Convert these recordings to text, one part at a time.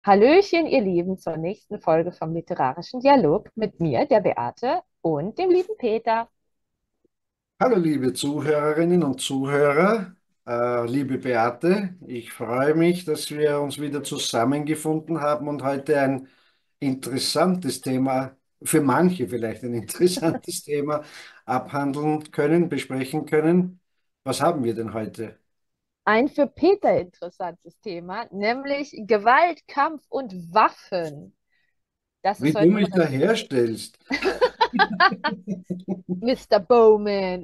Hallöchen, ihr Lieben, zur nächsten Folge vom Literarischen Dialog mit mir, der Beate, und dem lieben Peter. Hallo liebe Zuhörerinnen und Zuhörer, liebe Beate, ich freue mich, dass wir uns wieder zusammengefunden haben und heute ein interessantes Thema, für manche vielleicht ein interessantes Thema abhandeln können, besprechen können. Was haben wir denn heute? Ein für Peter interessantes Thema, nämlich Gewalt, Kampf und Waffen. Das Wie ist du heute mich da unser herstellst. Mr. Bowman.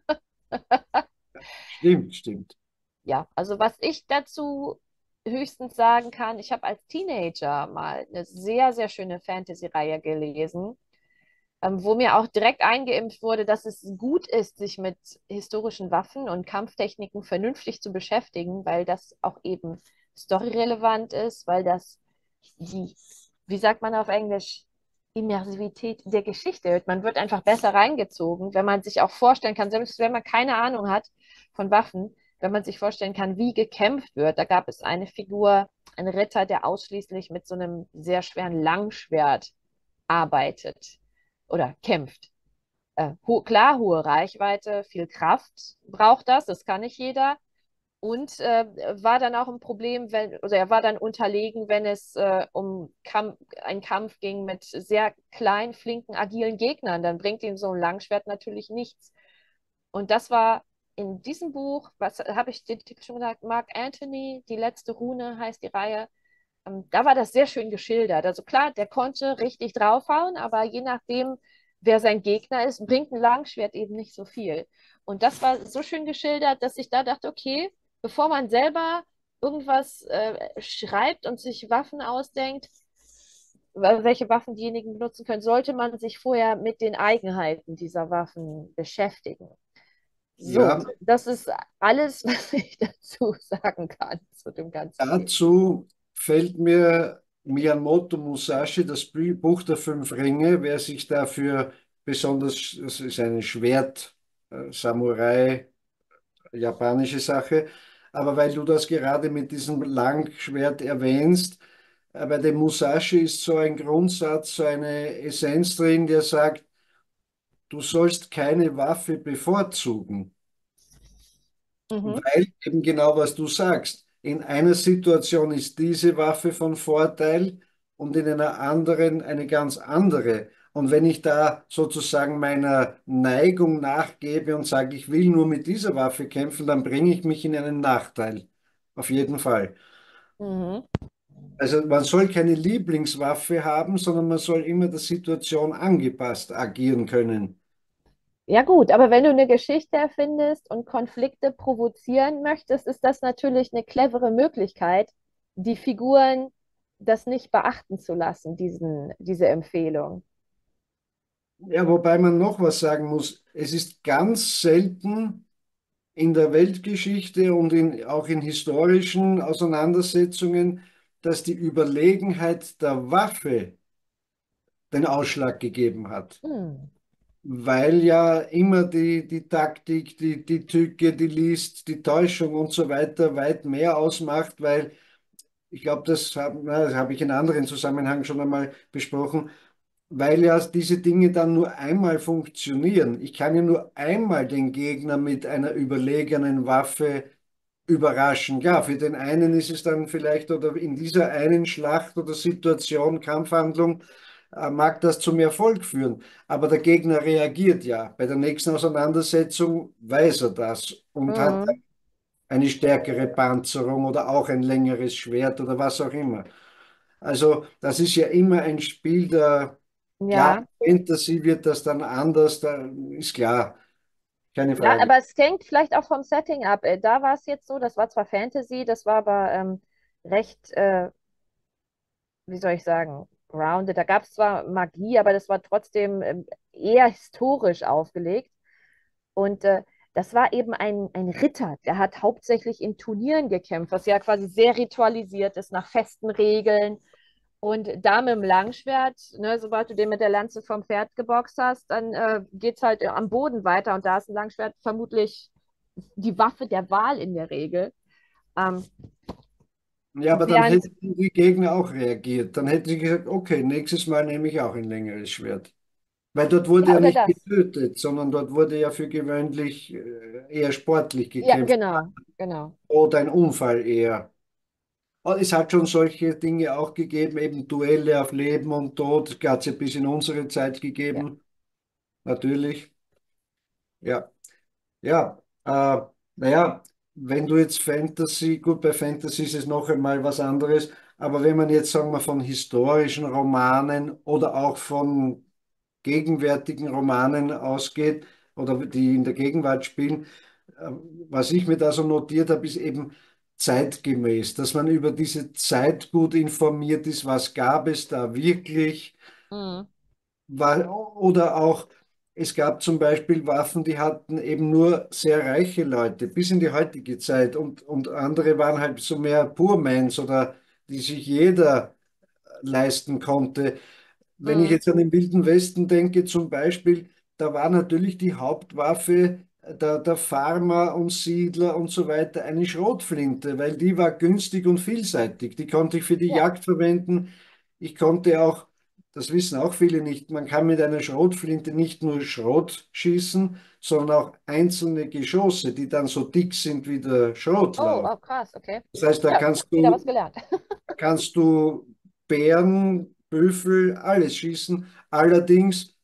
Stimmt, stimmt. Ja, also was ich dazu höchstens sagen kann, ich habe als Teenager mal eine sehr, sehr schöne Fantasy-Reihe gelesen, wo mir auch direkt eingeimpft wurde, dass es gut ist, sich mit historischen Waffen und Kampftechniken vernünftig zu beschäftigen, weil das auch eben storyrelevant ist, weil das die, wie sagt man auf Englisch, Immersivität der Geschichte erhöht. Man wird einfach besser reingezogen, wenn man sich auch vorstellen kann, selbst wenn man keine Ahnung hat von Waffen, wenn man sich vorstellen kann, wie gekämpft wird. Da gab es eine Figur, einen Ritter, der ausschließlich mit so einem sehr schweren Langschwert arbeitet oder kämpft. Klar, hohe Reichweite, viel Kraft braucht das kann nicht jeder. Und war dann auch ein Problem, also er war dann unterlegen, wenn es um einen Kampf ging mit sehr kleinen, flinken, agilen Gegnern. Dann bringt ihm so ein Langschwert natürlich nichts. Und das war in diesem Buch, was habe ich den Titel schon gesagt, Mark Antony, die letzte Rune heißt die Reihe. Da war das sehr schön geschildert. Also klar, der konnte richtig draufhauen, aber je nachdem, wer sein Gegner ist, bringt ein Langschwert eben nicht so viel. Und das war so schön geschildert, dass ich da dachte, okay, bevor man selber irgendwas schreibt und sich Waffen ausdenkt, welche Waffen diejenigen benutzen können, sollte man sich vorher mit den Eigenheiten dieser Waffen beschäftigen. So, Ja, das ist alles, was ich dazu sagen kann zu dem ganzen Thema. dazu fällt mir Miyamoto Musashi, das Buch der fünf Ringe. Wer sich dafür besonders, das ist eine Samurai, japanische Sache, aber weil du das gerade mit diesem Langschwert erwähnst, bei dem Musashi ist so ein Grundsatz, so eine Essenz drin, der sagt, du sollst keine Waffe bevorzugen. Mhm. Weil eben genau was du sagst. In einer Situation ist diese Waffe von Vorteil und in einer anderen eine ganz andere. Und wenn ich da sozusagen meiner Neigung nachgebe und sage, ich will nur mit dieser Waffe kämpfen, dann bringe ich mich in einen Nachteil. Auf jeden Fall. Mhm. Also man soll keine Lieblingswaffe haben, sondern man soll immer der Situation angepasst agieren können. Ja gut, aber wenn du eine Geschichte erfindest und Konflikte provozieren möchtest, ist das natürlich eine clevere Möglichkeit, die Figuren das nicht beachten zu lassen, diese Empfehlung. Ja, wobei man noch was sagen muss. Es ist ganz selten in der Weltgeschichte und auch in historischen Auseinandersetzungen, dass die Überlegenheit der Waffe den Ausschlag gegeben hat. Hm. Weil ja immer die Taktik, die Tücke, die List, die Täuschung und so weiter weit mehr ausmacht, weil ich glaube, das habe ich in anderen Zusammenhang schon einmal besprochen, weil ja diese Dinge dann nur einmal funktionieren. Ich kann ja nur einmal den Gegner mit einer überlegenen Waffe überraschen. Ja, für den einen ist es dann vielleicht oder in dieser einen Schlacht oder Situation, Kampfhandlung, mag das zum Erfolg führen. Aber der Gegner reagiert ja. Bei der nächsten Auseinandersetzung weiß er das und hat Mhm. eine stärkere Panzerung oder auch ein längeres Schwert oder was auch immer. Also das ist ja immer ein Spiel der, klar, Ja. Fantasy wird das dann anders, da ist klar, keine Ja, Frage. aber es hängt vielleicht auch vom Setting ab. Da war es jetzt so, das war zwar Fantasy, das war aber recht, wie soll ich sagen, grounded. Da gab es zwar Magie, aber das war trotzdem eher historisch aufgelegt. Und das war eben ein Ritter, der hat hauptsächlich in Turnieren gekämpft, was ja quasi sehr ritualisiert ist, nach festen Regeln. Und da mit dem Langschwert, ne, sobald du den mit der Lanze vom Pferd geboxt hast, dann geht es halt am Boden weiter. Und da ist ein Langschwert vermutlich die Waffe der Wahl in der Regel. Ähm, Ja, aber dann Während, hätten die Gegner auch reagiert. Dann hätten sie gesagt, okay, nächstes Mal nehme ich auch ein längeres Schwert. Weil dort wurde ja, ja oder nicht das. getötet, sondern dort wurde ja für gewöhnlich eher sportlich Ja, gekämpft genau, genau. oder ein Unfall eher. Und es hat schon solche Dinge auch gegeben, eben Duelle auf Leben und Tod, hat es ja bis in unsere Zeit Ja. gegeben, natürlich. Ja, ja. Naja, wenn du jetzt Fantasy, gut, bei Fantasy ist es noch einmal was anderes, aber wenn man jetzt, sagen wir, von historischen Romanen oder auch von gegenwärtigen Romanen ausgeht oder die in der Gegenwart spielen, äh, was ich mir da so notiert habe, ist eben zeitgemäß, dass man über diese Zeit gut informiert ist, was gab es da wirklich, Mhm. oder auch, es gab zum Beispiel Waffen, die hatten eben nur sehr reiche Leute bis in die heutige Zeit und andere waren halt so mehr Poor Mans oder die sich jeder leisten konnte. Wenn ich Mhm. jetzt an den Wilden Westen denke, zum Beispiel, da war natürlich die Hauptwaffe der Farmer und Siedler und so weiter eine Schrotflinte, weil die war günstig und vielseitig. Die konnte ich für die Ja. Jagd verwenden. Ich konnte auch, das wissen auch viele nicht, man kann mit einer Schrotflinte nicht nur Schrot schießen, sondern auch einzelne Geschosse, die dann so dick sind wie der Oh, Schrotlauf. oh, krass, okay. Das heißt, da Ja, wieder was gelernt. kannst du Bären, Büffel, alles schießen. Allerdings,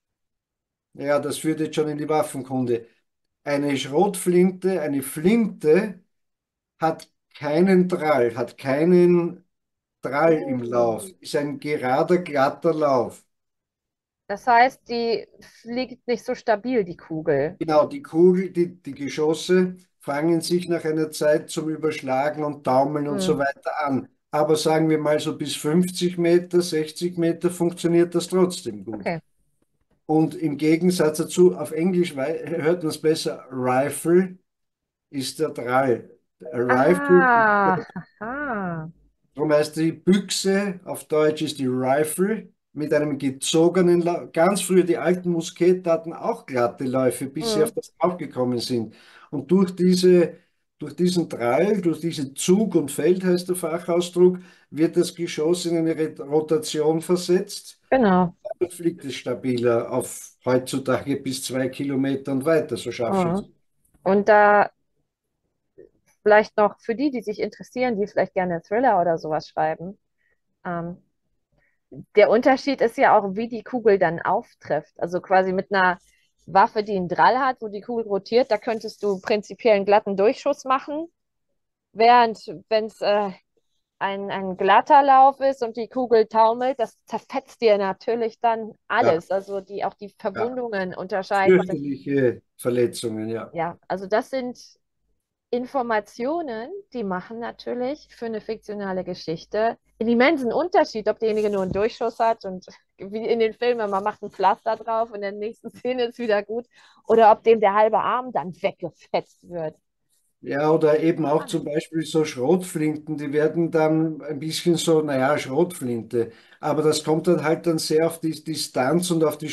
ja, das führt jetzt schon in die Waffenkunde. Eine Schrotflinte, eine Flinte hat keinen Drall, hat keinen Drall im Oh. Lauf, ist ein gerader, glatter Lauf. Das heißt, die fliegt nicht so stabil, die Kugel. Genau, die Kugel, die Geschosse fangen sich nach einer Zeit zum Überschlagen und Taumeln und so Mhm. weiter an. Aber sagen wir mal so bis 50 Meter, 60 Meter funktioniert das trotzdem gut. Okay. Und im Gegensatz dazu, auf Englisch hört man es besser, Rifle ist der Drall. Rifle, Ah, haha. darum heißt die Büchse, auf Deutsch ist die Rifle, mit einem gezogenen Lauf. Ganz früher, die alten Muskete hatten auch glatte Läufe, bis sie auf Mhm. das draufgekommen sind. Und durch diesen Drall, durch diesen Zug und Feld heißt der Fachausdruck, wird das Geschoss in eine Rotation versetzt. Genau. Dann fliegt es stabiler auf heutzutage bis 2 Kilometer und weiter, so Mhm. Scharfschützen. Und da vielleicht noch für die, die sich interessieren, die vielleicht gerne Thriller oder sowas schreiben. Ähm, Der Unterschied ist ja auch, wie die Kugel dann auftrifft. Also quasi mit einer Waffe, die einen Drall hat, wo die Kugel rotiert, da könntest du prinzipiell einen glatten Durchschuss machen. Während, wenn es ein glatter Lauf ist und die Kugel taumelt, das zerfetzt dir natürlich dann Ja, alles. Also auch die ja. Verwundungen unterscheiden sich. Fürchterliche Verletzungen, ja. Ja, also das sind Informationen, die machen natürlich für eine fiktionale Geschichte einen immensen Unterschied, ob derjenige nur einen Durchschuss hat und wie in den Filmen, man macht ein Pflaster drauf und in der nächsten Szene ist wieder gut, oder ob dem der halbe Arm dann weggefetzt wird. Ja, oder eben auch zum Spannend. Beispiel so Schrotflinten, die werden dann ein bisschen so, naja, Schrotflinte. Aber das kommt dann halt dann sehr auf die Distanz und auf die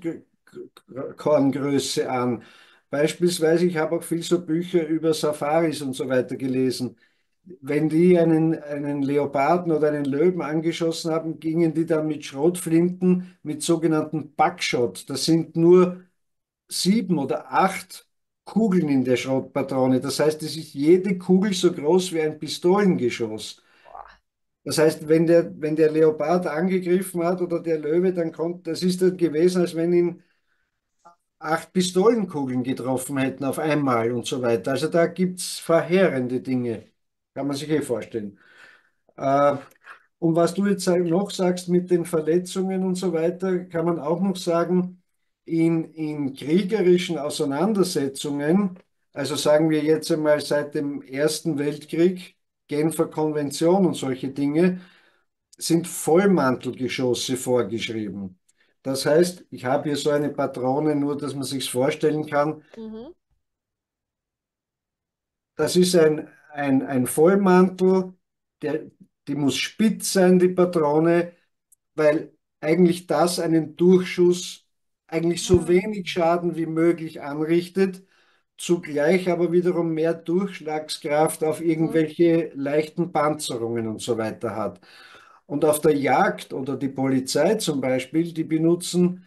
Schrotkorngröße an. Beispielsweise, ich habe auch viel so Bücher über Safaris und so weiter gelesen. Wenn die einen Leoparden oder einen Löwen angeschossen haben, gingen die dann mit Schrotflinten, mit sogenannten Buckshot. Das sind nur 7 oder 8 Kugeln in der Schrottpatrone. Das heißt, es ist jede Kugel so groß wie ein Pistolengeschoss. Das heißt, wenn der Leopard angegriffen hat oder der Löwe, dann kommt, das ist dann gewesen, als wenn ihn 8 Pistolenkugeln getroffen hätten auf einmal und so weiter. Also da gibt es verheerende Dinge. Kann man sich eh vorstellen. Äh, und was du jetzt noch sagst mit den Verletzungen und so weiter, kann man auch noch sagen, in kriegerischen Auseinandersetzungen, also sagen wir jetzt einmal seit dem Ersten Weltkrieg, Genfer Konvention und solche Dinge, sind Vollmantelgeschosse vorgeschrieben. Das heißt, ich habe hier so eine Patrone, nur dass man sich vorstellen kann, Mhm. das ist ein Vollmantel, der, die muss spitz sein, die Patrone, weil eigentlich das einen Durchschuss, eigentlich so Ah. wenig Schaden wie möglich anrichtet. zugleich aber wiederum mehr Durchschlagskraft auf Mhm. irgendwelche leichten Panzerungen und so weiter hat. Und auf der Jagd oder die Polizei zum Beispiel, die benutzen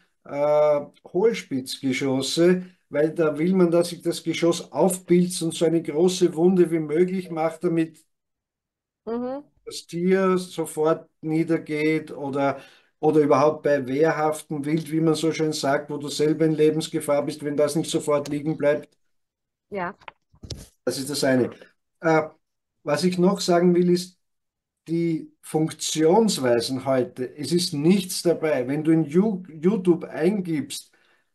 Hohlspitzgeschosse, weil da will man, dass sich das Geschoss aufpilzt und so eine große Wunde wie möglich macht, damit Mhm. das Tier sofort niedergeht oder überhaupt bei wehrhaftem Wild, wie man so schön sagt, wo du selber in Lebensgefahr bist, wenn das nicht sofort liegen bleibt. Ja. Das ist das eine. Äh, Was ich noch sagen will, ist die Funktionsweisen heute. Es ist nichts dabei. Wenn du in YouTube eingibst,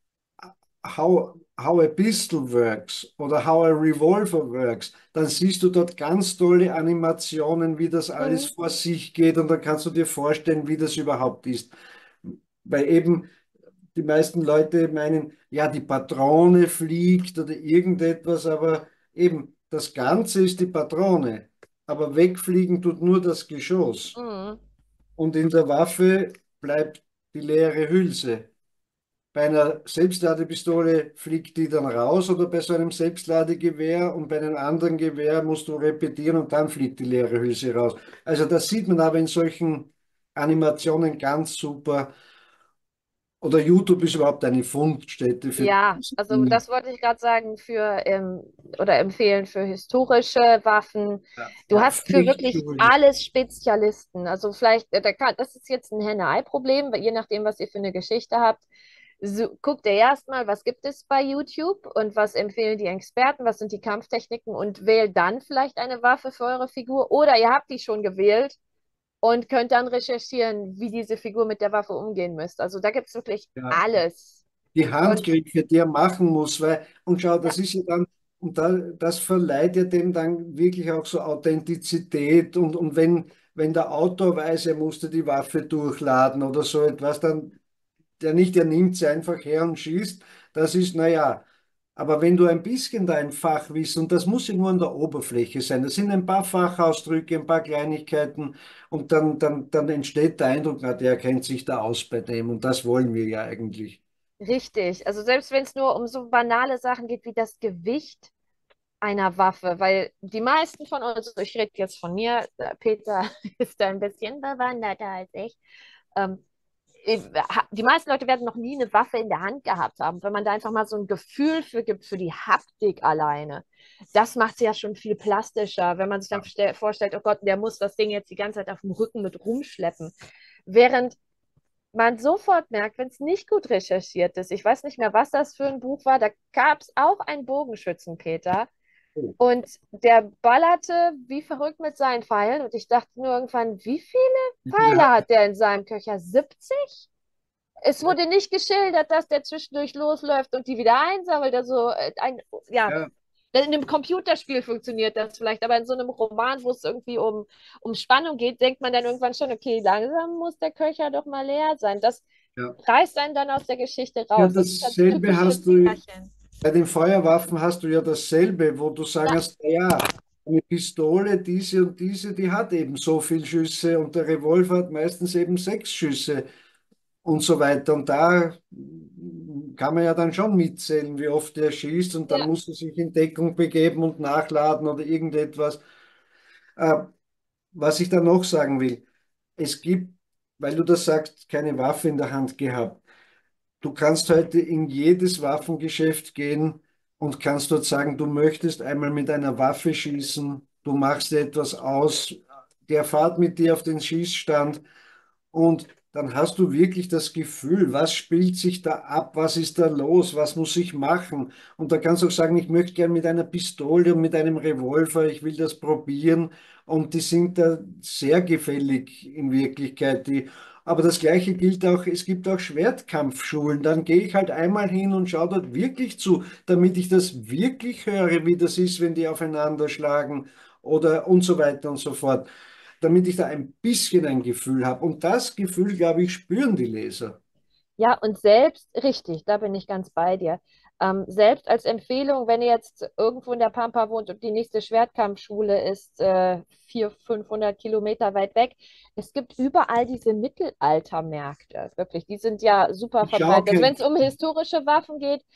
how a pistol works oder how a revolver works, dann siehst du dort ganz tolle Animationen, wie das alles Mhm. vor sich geht und dann kannst du dir vorstellen, wie das überhaupt ist. Weil eben die meisten Leute meinen, ja, die Patrone fliegt oder irgendetwas, aber eben das Ganze ist die Patrone. Aber wegfliegen tut nur das Geschoss. Mhm. Und in der Waffe bleibt die leere Hülse. Bei einer Selbstladepistole fliegt die dann raus oder bei so einem Selbstladegewehr und bei einem anderen Gewehr musst du repetieren und dann fliegt die leere Hülse raus. Also das sieht man aber in solchen Animationen ganz super. Oder YouTube ist überhaupt eine Fundstätte für Ja, diese also Dinge. das wollte ich gerade sagen für oder empfehlen für historische Waffen. Ja, Du ja, hast für wirklich Pflichtschulen. alles Spezialisten. Also vielleicht, das ist jetzt ein Henne-Ei-Problem, weil je nachdem, was ihr für eine Geschichte habt. So, guckt ihr erstmal, was gibt es bei YouTube und was empfehlen die Experten, was sind die Kampftechniken und wählt dann vielleicht eine Waffe für eure Figur. Oder ihr habt die schon gewählt und könnt dann recherchieren, wie diese Figur mit der Waffe umgehen müsst. Also da gibt es wirklich Ja, alles. die Und Handgriffe, die er machen muss, weil, und schau, ja, das ist ja dann, und das verleiht ja dem dann wirklich auch so Authentizität und wenn der Autor weiß, er musste die Waffe durchladen oder so etwas, dann der nimmt sie einfach her und schießt, das ist, naja, aber wenn du ein bisschen dein Fachwissen, und das muss ja nur an der Oberfläche sein, das sind ein paar Fachausdrücke, ein paar Kleinigkeiten und dann entsteht der Eindruck, na, der kennt sich da aus bei dem und das wollen wir ja eigentlich. richtig. Also selbst wenn es nur um so banale Sachen geht wie das Gewicht einer Waffe, weil die meisten von uns, also ich rede jetzt von mir, Peter ist da ein bisschen bewanderter als ich, ähm, die meisten Leute werden noch nie eine Waffe in der Hand gehabt haben. Wenn man da einfach mal so ein Gefühl für gibt, für die Haptik alleine, das macht es ja schon viel plastischer, wenn man sich dann vorstellt, oh Gott, der muss das Ding jetzt die ganze Zeit auf dem Rücken mit rumschleppen. Während man sofort merkt, wenn es nicht gut recherchiert ist. Ich weiß nicht mehr, was das für ein Buch war. Da gab es auch einen Bogenschützenpeter Oh, und der ballerte wie verrückt mit seinen Pfeilen. Und ich dachte nur irgendwann, wie viele wie viele Pfeile hat hat der in seinem Köcher? 70? Es wurde nicht geschildert, dass der zwischendurch losläuft und die wieder einsammelt. Also ja, ja, in einem Computerspiel funktioniert das vielleicht, aber in so einem Roman, wo es irgendwie um Spannung geht, denkt man dann irgendwann schon, okay, langsam muss der Köcher doch mal leer sein. Das ja. reißt einen dann aus der Geschichte Ja, raus. Das ist das dasselbe typische hast du, Märchen. bei den Feuerwaffen hast du ja dasselbe, wo du Ja, sagst, na ja, eine Pistole, diese und diese, die hat eben so viel Schüsse und der Revolver hat meistens eben 6 Schüsse und so weiter. Und da kann man ja dann schon mitzählen, wie oft er schießt und dann ja, muss er sich in Deckung begeben und nachladen oder irgendetwas. Äh, Was ich da noch sagen will, es gibt, weil du das sagst, keine Waffe in der Hand gehabt. Du kannst heute in jedes Waffengeschäft gehen und kannst dort sagen, du möchtest einmal mit einer Waffe schießen, du machst dir etwas aus, der fährt mit dir auf den Schießstand und dann hast du wirklich das Gefühl, was spielt sich da ab, was ist da los, was muss ich machen? Und da kannst du auch sagen, ich möchte gern mit einer Pistole und mit einem Revolver, ich will das probieren. Und die sind da sehr gefällig in Wirklichkeit. Aber das Gleiche gilt auch, es gibt auch Schwertkampfschulen. Dann gehe ich halt einmal hin und schaue dort wirklich zu, damit ich das wirklich höre, wie das ist, wenn die aufeinander schlagen oder und so weiter und so fort, damit ich da ein bisschen ein Gefühl habe. Und das Gefühl, glaube ich, spüren die Leser. ja, und selbst, richtig, da bin ich ganz bei dir. Selbst als Empfehlung, wenn ihr jetzt irgendwo in der Pampa wohnt und die nächste Schwertkampfschule ist 400, 500 Kilometer weit weg, es gibt überall diese Mittelaltermärkte, wirklich, die sind ja super Ich verbreitet. Also wenn schaukel, es um historische Waffen geht,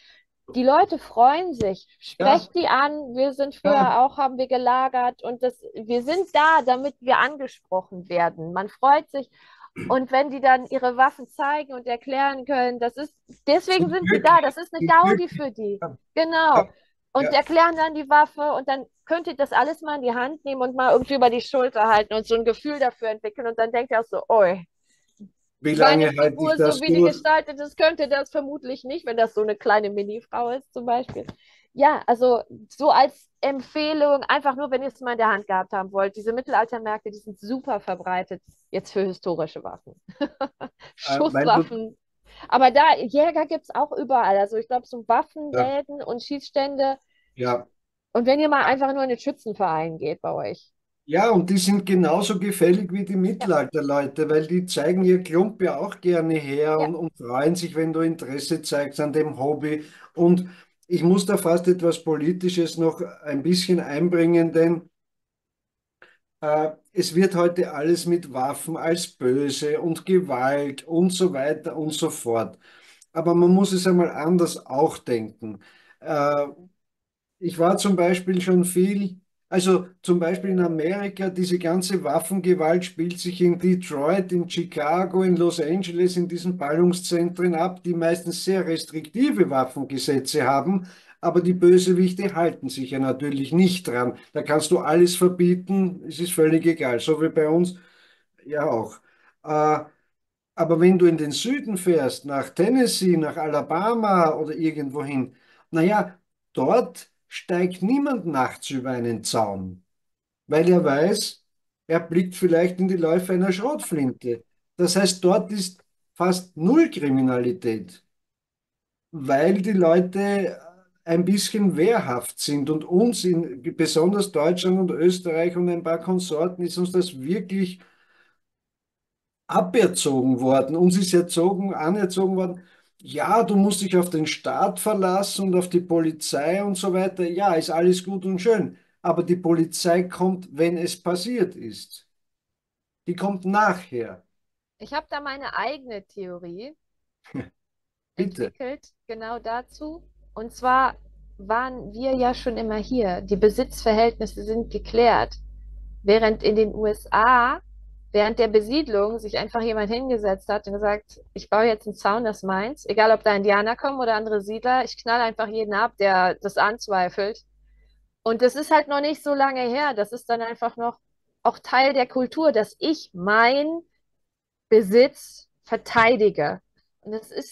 die Leute freuen sich. Ja, Sprecht die an. Wir sind ja, früher auch, haben wir gelagert und wir sind da, damit wir angesprochen werden. Man freut sich. Und wenn die dann ihre Waffen zeigen und erklären können, deswegen sind sind sie da, das glücklich, ist eine sind Gaudi glücklich. für die. Ja, Genau. ja, Und ja. erklären dann die Waffe und dann könnt ihr das alles mal in die Hand nehmen und mal irgendwie über die Schulter halten und so ein Gefühl dafür entwickeln. Und dann denkt ihr auch so, oi, Wie meine lange halte ich Figur, so das wie die durch? gestaltet ist, könnte das vermutlich nicht, wenn das so eine kleine Mini-Frau ist zum Beispiel. Ja, also so als Empfehlung, einfach nur, wenn ihr es mal in der Hand gehabt haben wollt, diese Mittelaltermärkte, die sind super verbreitet, jetzt für historische Waffen. Weil du, Schusswaffen. Aber da, Jäger gibt es auch überall. Also ich glaube, so ja, Waffenläden und Schießstände. ja. Und wenn ihr mal einfach nur in den Schützenverein geht bei euch. Ja, und die sind genauso gefällig wie die Ja, Mittelalterleute, weil die zeigen ihr Klump ja auch gerne her ja. und freuen sich, wenn du Interesse zeigst an dem Hobby. Und ich muss da fast etwas Politisches noch ein bisschen einbringen, denn es wird heute alles mit Waffen als böse und Gewalt und so weiter und so fort. Aber man muss es einmal anders auch denken. Äh, Ich war zum Beispiel schon viel, also zum Beispiel in Amerika, diese ganze Waffengewalt spielt sich in Detroit, in Chicago, in Los Angeles, in diesen Ballungszentren ab, die meistens sehr restriktive Waffengesetze haben, aber die Bösewichte halten sich ja natürlich nicht dran. Da kannst du alles verbieten, es ist völlig egal, so wie bei uns ja auch. Äh, aber wenn du in den Süden fährst, nach Tennessee, nach Alabama oder irgendwohin, naja, dort steigt niemand nachts über einen Zaun, weil er weiß, er blickt vielleicht in die Läufe einer Schrotflinte. Das heißt, dort ist fast null Kriminalität, weil die Leute ein bisschen wehrhaft sind und uns in besonders Deutschland und Österreich und ein paar Konsorten ist uns das wirklich aberzogen worden. Uns ist anerzogen worden, ja, du musst dich auf den Staat verlassen und auf die Polizei und so weiter. Ja, ist alles gut und schön. Aber die Polizei kommt, wenn es passiert ist. Die kommt nachher. Ich habe da meine eigene Theorie Bitte. entwickelt, genau dazu. Und zwar waren wir ja schon immer hier. Die Besitzverhältnisse sind geklärt. Während in den USA, während der Besiedlung, sich einfach jemand hingesetzt hat und gesagt, ich baue jetzt einen Zaun, das ist meins. Egal, ob da Indianer kommen oder andere Siedler, ich knall einfach jeden ab, der das anzweifelt. Und das ist halt noch nicht so lange her. Das ist dann einfach noch auch Teil der Kultur, dass ich mein Besitz verteidige. Und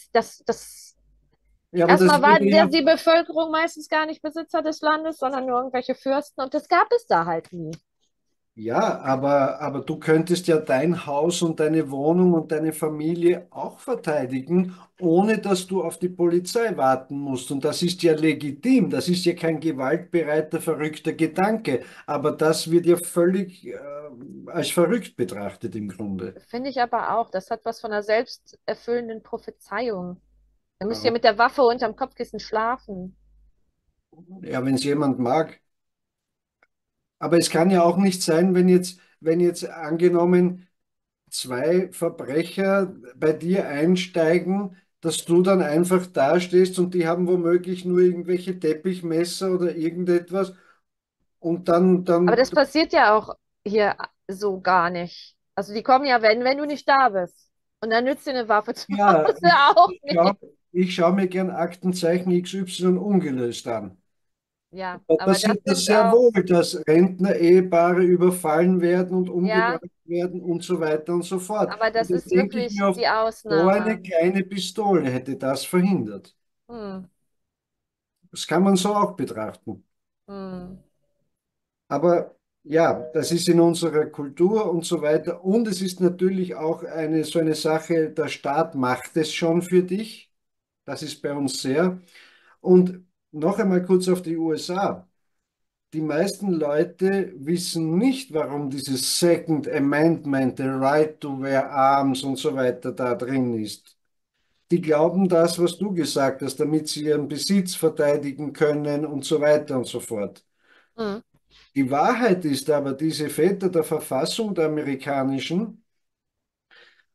Ja, aber das erstmal war würde ja, die Bevölkerung meistens gar nicht Besitzer des Landes, sondern nur irgendwelche Fürsten. Und das gab es da halt nie. ja, aber du könntest ja dein Haus und deine Wohnung und deine Familie auch verteidigen, ohne dass du auf die Polizei warten musst. Und das ist ja legitim. Das ist ja kein gewaltbereiter, verrückter Gedanke. Aber das wird ja völlig als verrückt betrachtet im Grunde. Finde ich aber auch. Das hat was von einer selbsterfüllenden Prophezeiung. Da müsst ihr Warum? mit der Waffe unterm Kopfkissen schlafen. Ja, wenn es jemand mag. Aber es kann ja auch nicht sein, wenn jetzt angenommen zwei Verbrecher bei dir einsteigen, dass du dann einfach dastehst und die haben womöglich nur irgendwelche Teppichmesser oder irgendetwas und dann, Aber dann, das passiert ja auch hier so gar nicht. Also die kommen ja, wenn du nicht da bist. Und dann nützt dir eine Waffe zu ja, Hause auch schau, nicht. ich schaue mir gern Aktenzeichen XY ungelöst an. Ja, Da aber das passiert das sind sehr auch, wohl, dass Rentner-Ehepaare überfallen werden und ja, umgebracht werden und so weiter und so fort. aber Und das da ist denke ich wirklich mir oft, die so eine Ausnahme. kleine Pistole hätte das verhindert. Hm, Das kann man so auch betrachten. hm. Aber ja, das ist in unserer Kultur und so weiter. Und es ist natürlich auch so eine Sache, der Staat macht es schon für dich. Das ist bei uns sehr. Und noch einmal kurz auf die USA. Die meisten Leute wissen nicht, warum dieses Second Amendment, the right to wear arms und so weiter da drin ist. Die glauben das, was du gesagt hast, damit sie ihren Besitz verteidigen können und so weiter und so fort. Hm. Die Wahrheit ist aber, diese Väter der Verfassung der amerikanischen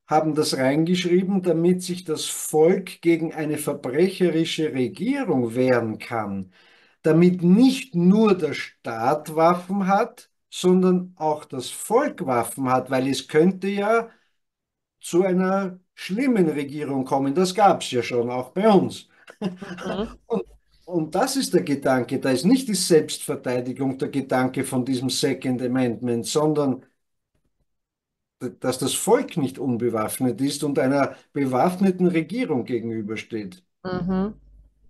haben das reingeschrieben, damit sich das Volk gegen eine verbrecherische Regierung wehren kann, damit nicht nur der Staat Waffen hat, sondern auch das Volk Waffen hat, weil es könnte ja zu einer schlimmen Regierung kommen. Das gab es ja schon, auch bei uns. Mhm. Und, und das ist der Gedanke. Da ist nicht die Selbstverteidigung der Gedanke von diesem Second Amendment, sondern dass das Volk nicht unbewaffnet ist und einer bewaffneten Regierung gegenübersteht. Mhm.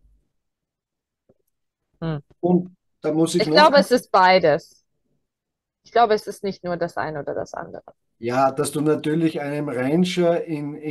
Hm. Und da muss ich Ich noch, glaube, es ist beides. Ich glaube, es ist nicht nur das eine oder das andere. ja, dass du natürlich einem Ranger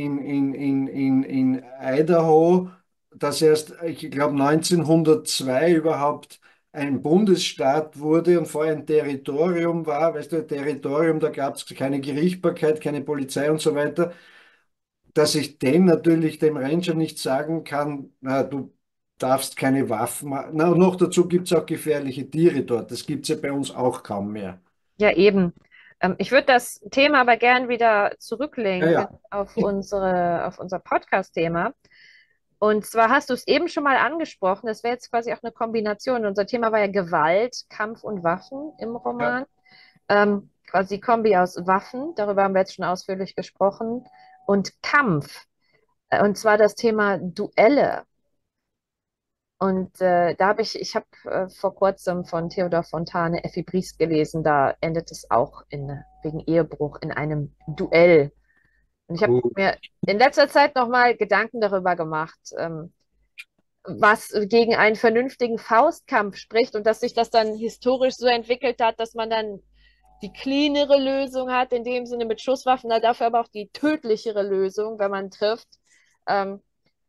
in Idaho, das erst, ich glaube, 1902 überhaupt ein Bundesstaat wurde und vorher ein Territorium war, weißt du, ein Territorium, da gab es keine Gerichtsbarkeit, keine Polizei und so weiter, dass ich dem natürlich, dem Ranger nicht sagen kann, na, du darfst keine Waffen haben. Na, und noch dazu gibt es auch gefährliche Tiere dort. Das gibt es ja bei uns auch kaum mehr. Ja, eben. Ich würde das Thema aber gern wieder Ja, zurücklenken ja, auf unser Podcast-Thema. Und zwar hast du es eben schon mal angesprochen, das wäre jetzt quasi auch eine Kombination. Unser Thema war ja Gewalt, Kampf und Waffen im ja. Roman. Quasi Kombi aus Waffen, darüber haben wir jetzt schon ausführlich gesprochen, und Kampf. Und zwar das Thema Duelle. Und da ich habe vor kurzem von Theodor Fontane Effi Briest gelesen, da endet es auch wegen Ehebruch in einem Duell. Und ich habe Cool. mir in letzter Zeit nochmal Gedanken darüber gemacht, was gegen einen vernünftigen Faustkampf spricht und dass sich das dann historisch so entwickelt hat, dass man dann die cleanere Lösung hat, in dem Sinne mit Schusswaffen, dafür aber auch die tödlichere Lösung, wenn man trifft. Ähm,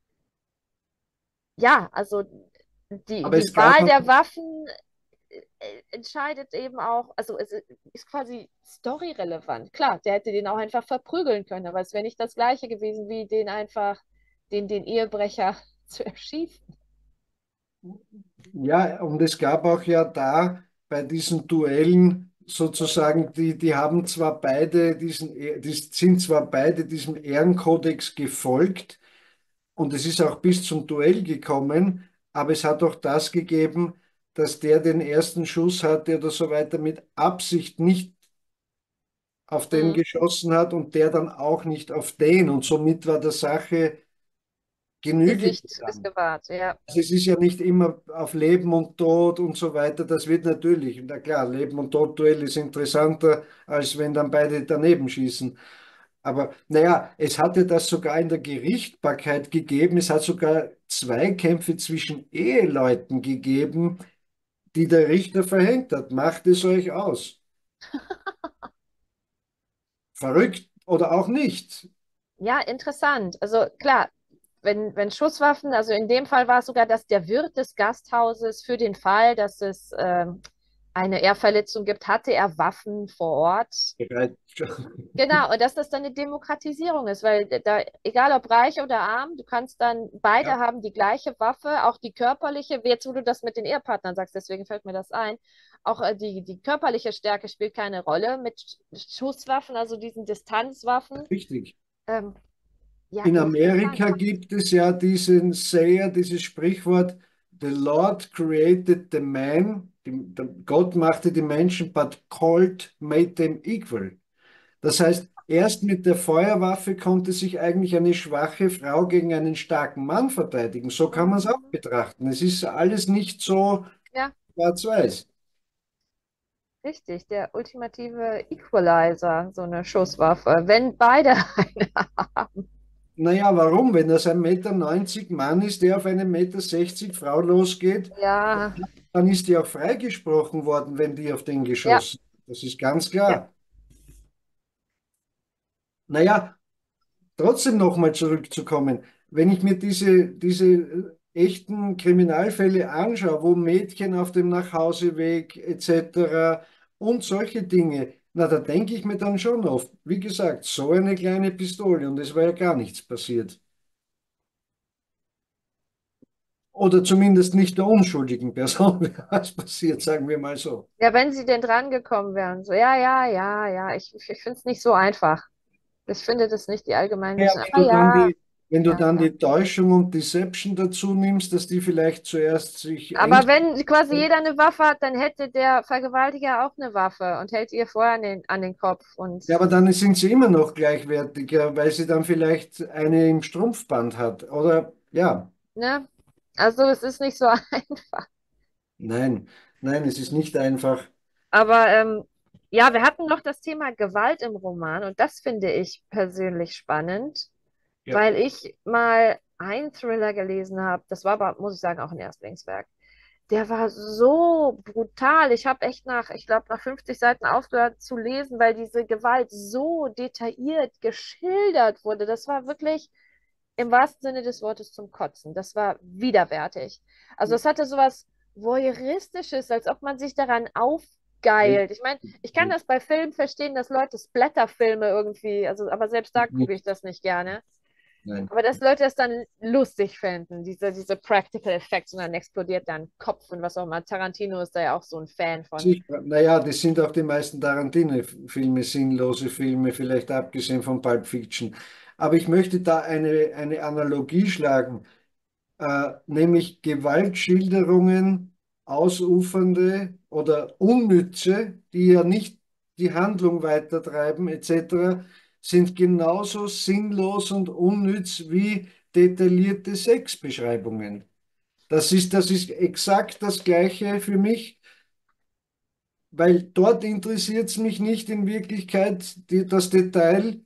ja, also Aber die es gab Wahl noch, der Waffen entscheidet eben auch, also es ist quasi storyrelevant. Klar, der hätte den auch einfach verprügeln können, aber es wäre nicht das Gleiche gewesen, wie den einfach, den Ehebrecher zu erschießen. ja, und es gab auch ja da bei diesen Duellen sozusagen, die haben zwar beide die sind zwar beide diesem Ehrenkodex gefolgt und es ist auch bis zum Duell gekommen, aber es hat auch das gegeben, dass der den ersten Schuss hatte oder so weiter mit Absicht nicht auf den Mhm. geschossen hat und der dann auch nicht auf den und somit war der Sache Genüge Gesicht ist getan. gewahrt, ja. Also es ist ja nicht immer auf Leben und Tod und so weiter. Das wird natürlich, na klar, Leben und Tod-Duell ist interessanter, als wenn dann beide daneben schießen. Aber naja, es hatte das sogar in der Gerichtbarkeit gegeben. Es hat sogar Zweikämpfe zwischen Eheleuten gegeben, die der Richter verhängt hat. Macht es euch aus. Verrückt oder auch nicht. Ja, interessant. Also klar, wenn Schusswaffen, also in dem Fall war es sogar, dass der Wirt des Gasthauses für den Fall, dass es eine Ehrverletzung gibt, hatte er Waffen vor Ort. Bereit. Genau, und dass das dann eine Demokratisierung ist, weil da, egal ob reich oder arm, du kannst dann, beide Ja, haben die gleiche Waffe, auch die körperliche, jetzt wo du das mit den Ehepartnern sagst, deswegen fällt mir das ein, auch die körperliche Stärke spielt keine Rolle mit Schusswaffen, also diesen Distanzwaffen. richtig. Ähm, ja, In interessant. Amerika gibt es ja diesen Sayer, dieses Sprichwort, The Lord created the man, Gott machte die Menschen, but cold made them equal. Das heißt, erst mit der Feuerwaffe konnte sich eigentlich eine schwache Frau gegen einen starken Mann verteidigen. So kann man es auch Mhm. betrachten. Es ist alles nicht so Ja, schwarz-weiß. richtig, der ultimative Equalizer, so eine Schusswaffe, wenn beide eine haben. Naja, warum? Wenn das ein 1,90 Meter Mann ist, der auf eine 1,60 Meter Frau losgeht, Ja, dann ist die auch freigesprochen worden, wenn die auf den ja, geschossen hat. Das ist ganz ja. klar. Naja, trotzdem nochmal zurückzukommen. Wenn ich mir diese echten Kriminalfälle anschaue, wo Mädchen auf dem Nachhauseweg etc. und solche Dinge, na, da denke ich mir dann schon oft, wie gesagt, so eine kleine Pistole und es war ja gar nichts passiert. Oder zumindest nicht der unschuldigen Person wäre was passiert, sagen wir mal so. Ja, wenn sie denn dran gekommen wären. So, ja, ja, ja, ja. Ich finde es nicht so einfach. Ich finde das nicht die Ja, allgemeingültigen. Aber ja, wenn du ja, dann ja. die Täuschung und Deception dazu nimmst, dass die vielleicht zuerst sich Aber ängstlich. wenn quasi jeder eine Waffe hat, dann hätte der Vergewaltiger auch eine Waffe und hält ihr vorher an den Kopf. Und, Ja, aber dann sind sie immer noch gleichwertiger, weil sie dann vielleicht eine im Strumpfband hat. Oder ja, ne? Also es ist nicht so einfach. nein, nein, es ist nicht einfach. Aber ja, wir hatten noch das Thema Gewalt im Roman und das finde ich persönlich spannend, Ja, weil ich mal einen Thriller gelesen habe. Das war aber, muss ich sagen, auch ein Erstlingswerk. Der war so brutal. Ich habe echt ich glaube, nach 50 Seiten aufgehört zu lesen, weil diese Gewalt so detailliert geschildert wurde. Das war wirklich im wahrsten Sinne des Wortes zum Kotzen. Das war widerwärtig. Also es hatte sowas Voyeuristisches, als ob man sich daran aufgeilt. Ich meine, ich kann das bei Filmen verstehen, dass Leute Splatterfilme irgendwie, also, aber selbst da gucke ich nicht, das nicht gerne. nein. Aber dass Leute das dann lustig finden, diese Practical Effects und dann explodiert dann Kopf und was auch immer. Tarantino ist da ja auch so ein Fan von. Sicher. Naja, das sind auch die meisten Tarantino-Filme, sinnlose Filme, vielleicht abgesehen von Pulp Fiction. Aber ich möchte da eine Analogie schlagen, nämlich Gewaltschilderungen, ausufernde oder unnütze, die ja nicht die Handlung weitertreiben, etc., sind genauso sinnlos und unnütz wie detaillierte Sexbeschreibungen. Das ist exakt das Gleiche für mich, weil dort interessiert es mich nicht in Wirklichkeit das Detail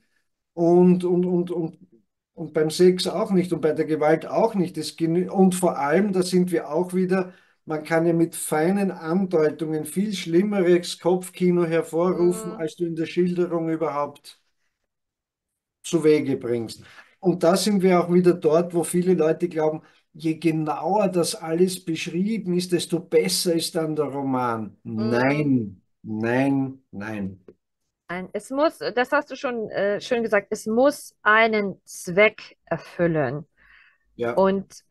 und beim Sex auch nicht und bei der Gewalt auch nicht. Und vor allem, da sind wir auch wieder, man kann ja mit feinen Andeutungen viel schlimmeres Kopfkino hervorrufen, Mm, als du in der Schilderung überhaupt zu Wege bringst. Und da sind wir auch wieder dort, wo viele Leute glauben, je genauer das alles beschrieben ist, desto besser ist dann der Roman. mm. Nein, nein, nein. Es muss, das hast du schon schön gesagt, es muss einen Zweck erfüllen. Ja, Und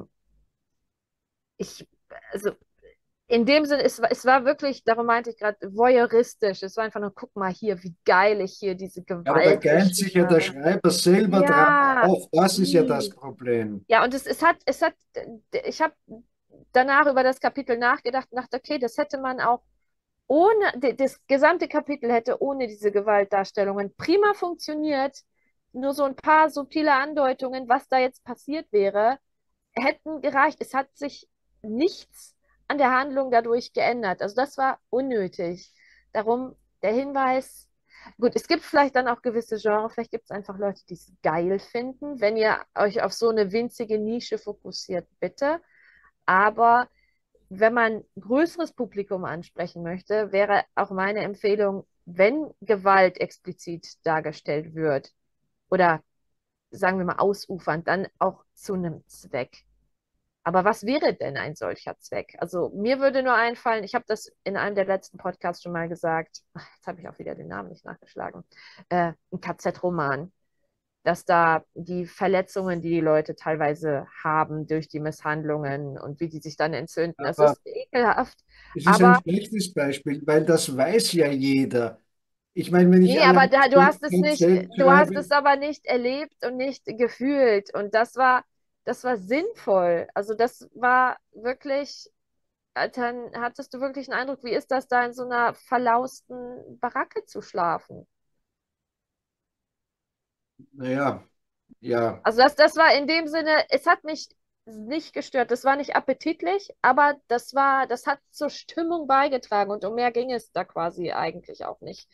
ich, also in dem Sinne, es war wirklich, darum meinte ich gerade, voyeuristisch. Es war einfach nur, guck mal hier, wie geil ich hier diese aber da Gewalt geilt sich ja der beschriebe. Schreiber selber dran Ja, auf. Das ist ja das i. Problem. Ja, und ich habe danach über das Kapitel nachgedacht und dachte, okay, das hätte man auch das gesamte Kapitel hätte ohne diese Gewaltdarstellungen prima funktioniert. Nur so ein paar subtile Andeutungen, was da jetzt passiert wäre, hätten gereicht. Es hat sich nichts an der Handlung dadurch geändert. Also das war unnötig. Darum der Hinweis. Gut, es gibt vielleicht dann auch gewisse Genres, vielleicht gibt es einfach Leute, die es geil finden. Wenn ihr euch auf so eine winzige Nische fokussiert, bitte. Aber wenn man ein größeres Publikum ansprechen möchte, wäre auch meine Empfehlung, wenn Gewalt explizit dargestellt wird oder sagen wir mal ausufernd, dann auch zu einem Zweck. Aber was wäre denn ein solcher Zweck? Also mir würde nur einfallen, ich habe das in einem der letzten Podcasts schon mal gesagt, jetzt habe ich auch wieder den Namen nicht nachgeschlagen, ein KZ-Roman, dass da die Verletzungen, die die Leute teilweise haben durch die Misshandlungen und wie die sich dann entzünden, das Aber ist ekelhaft. es ist ein Aber schlechtes Beispiel, weil das weiß ja jeder. Ich meine, wenn ich nee, aber allein du so hast es ein nicht, Zelt du hast es schreibe, aber nicht erlebt und nicht gefühlt. Und das war sinnvoll. Also das war wirklich, dann hattest du wirklich einen Eindruck, wie ist das da in so einer verlausten Baracke zu schlafen? naja, ja. Also das war in dem Sinne, es hat mich nicht gestört. Das war nicht appetitlich, aber das hat zur Stimmung beigetragen und um mehr ging es da quasi eigentlich auch nicht.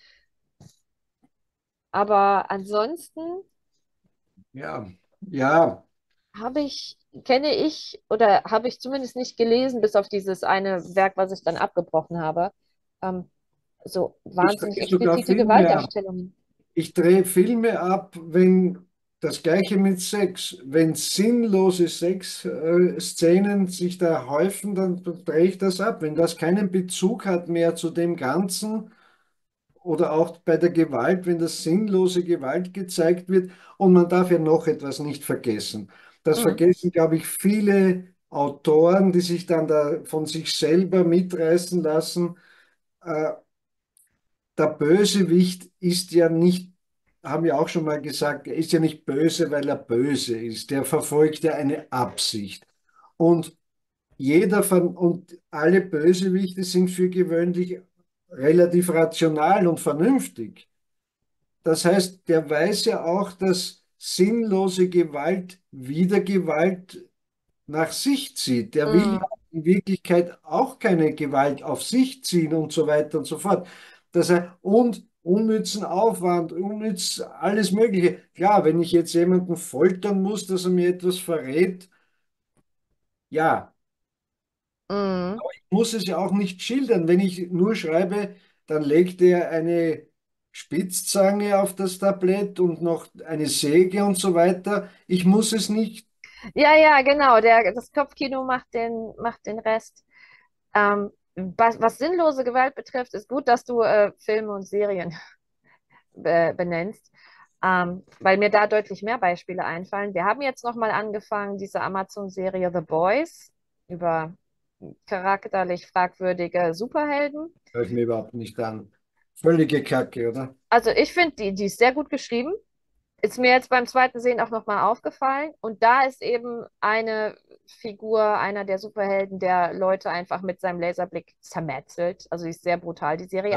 Aber ansonsten Ja, ja, kenne ich oder habe ich zumindest nicht gelesen, bis auf dieses eine Werk, was ich dann abgebrochen habe, ähm, so ich wahnsinnig drehe sogar explizite Filme ab. Gewaltdarstellungen. Ich drehe Filme ab, wenn das Gleiche mit Sex, wenn sinnlose Sexszenen sich da häufen, dann drehe ich das ab. Wenn das keinen Bezug hat mehr zu dem Ganzen oder auch bei der Gewalt, wenn das sinnlose Gewalt gezeigt wird. Und man darf ja noch etwas nicht vergessen. Das Mhm. vergessen, glaube ich, viele Autoren, die sich dann da von sich selber mitreißen lassen. Äh, Der Bösewicht ist ja nicht haben ja auch schon mal gesagt, er ist ja nicht böse, weil er böse ist. Der verfolgt ja eine Absicht. Und und alle Bösewichte sind für gewöhnlich relativ rational und vernünftig. Das heißt, der weiß ja auch, dass sinnlose Gewalt wieder Gewalt nach sich zieht. Der will ja Mm. in Wirklichkeit auch keine Gewalt auf sich ziehen und so weiter und so fort. Und unnützen Aufwand, unnütz alles Mögliche. Klar, wenn ich jetzt jemanden foltern muss, dass er mir etwas verrät, ja, Mm. muss es ja auch nicht schildern. Wenn ich nur schreibe, dann legt er eine Spitzzange auf das Tablett und noch eine Säge und so weiter. Ich muss es nicht. Ja, ja, genau. Das Kopfkino macht den Rest. Was sinnlose Gewalt betrifft, ist gut, dass du Filme und Serien benennst, weil mir da deutlich mehr Beispiele einfallen. Wir haben jetzt nochmal angefangen, diese Amazon-Serie The Boys über charakterlich fragwürdige Superhelden. Hör ich mir überhaupt nicht an. Völlige Kacke, oder? Also ich finde, die ist sehr gut geschrieben. Ist mir jetzt beim zweiten Sehen auch nochmal aufgefallen. Und da ist eben eine Figur, einer der Superhelden, der Leute einfach mit seinem Laserblick zermetzelt. Also die ist sehr brutal, die Serie.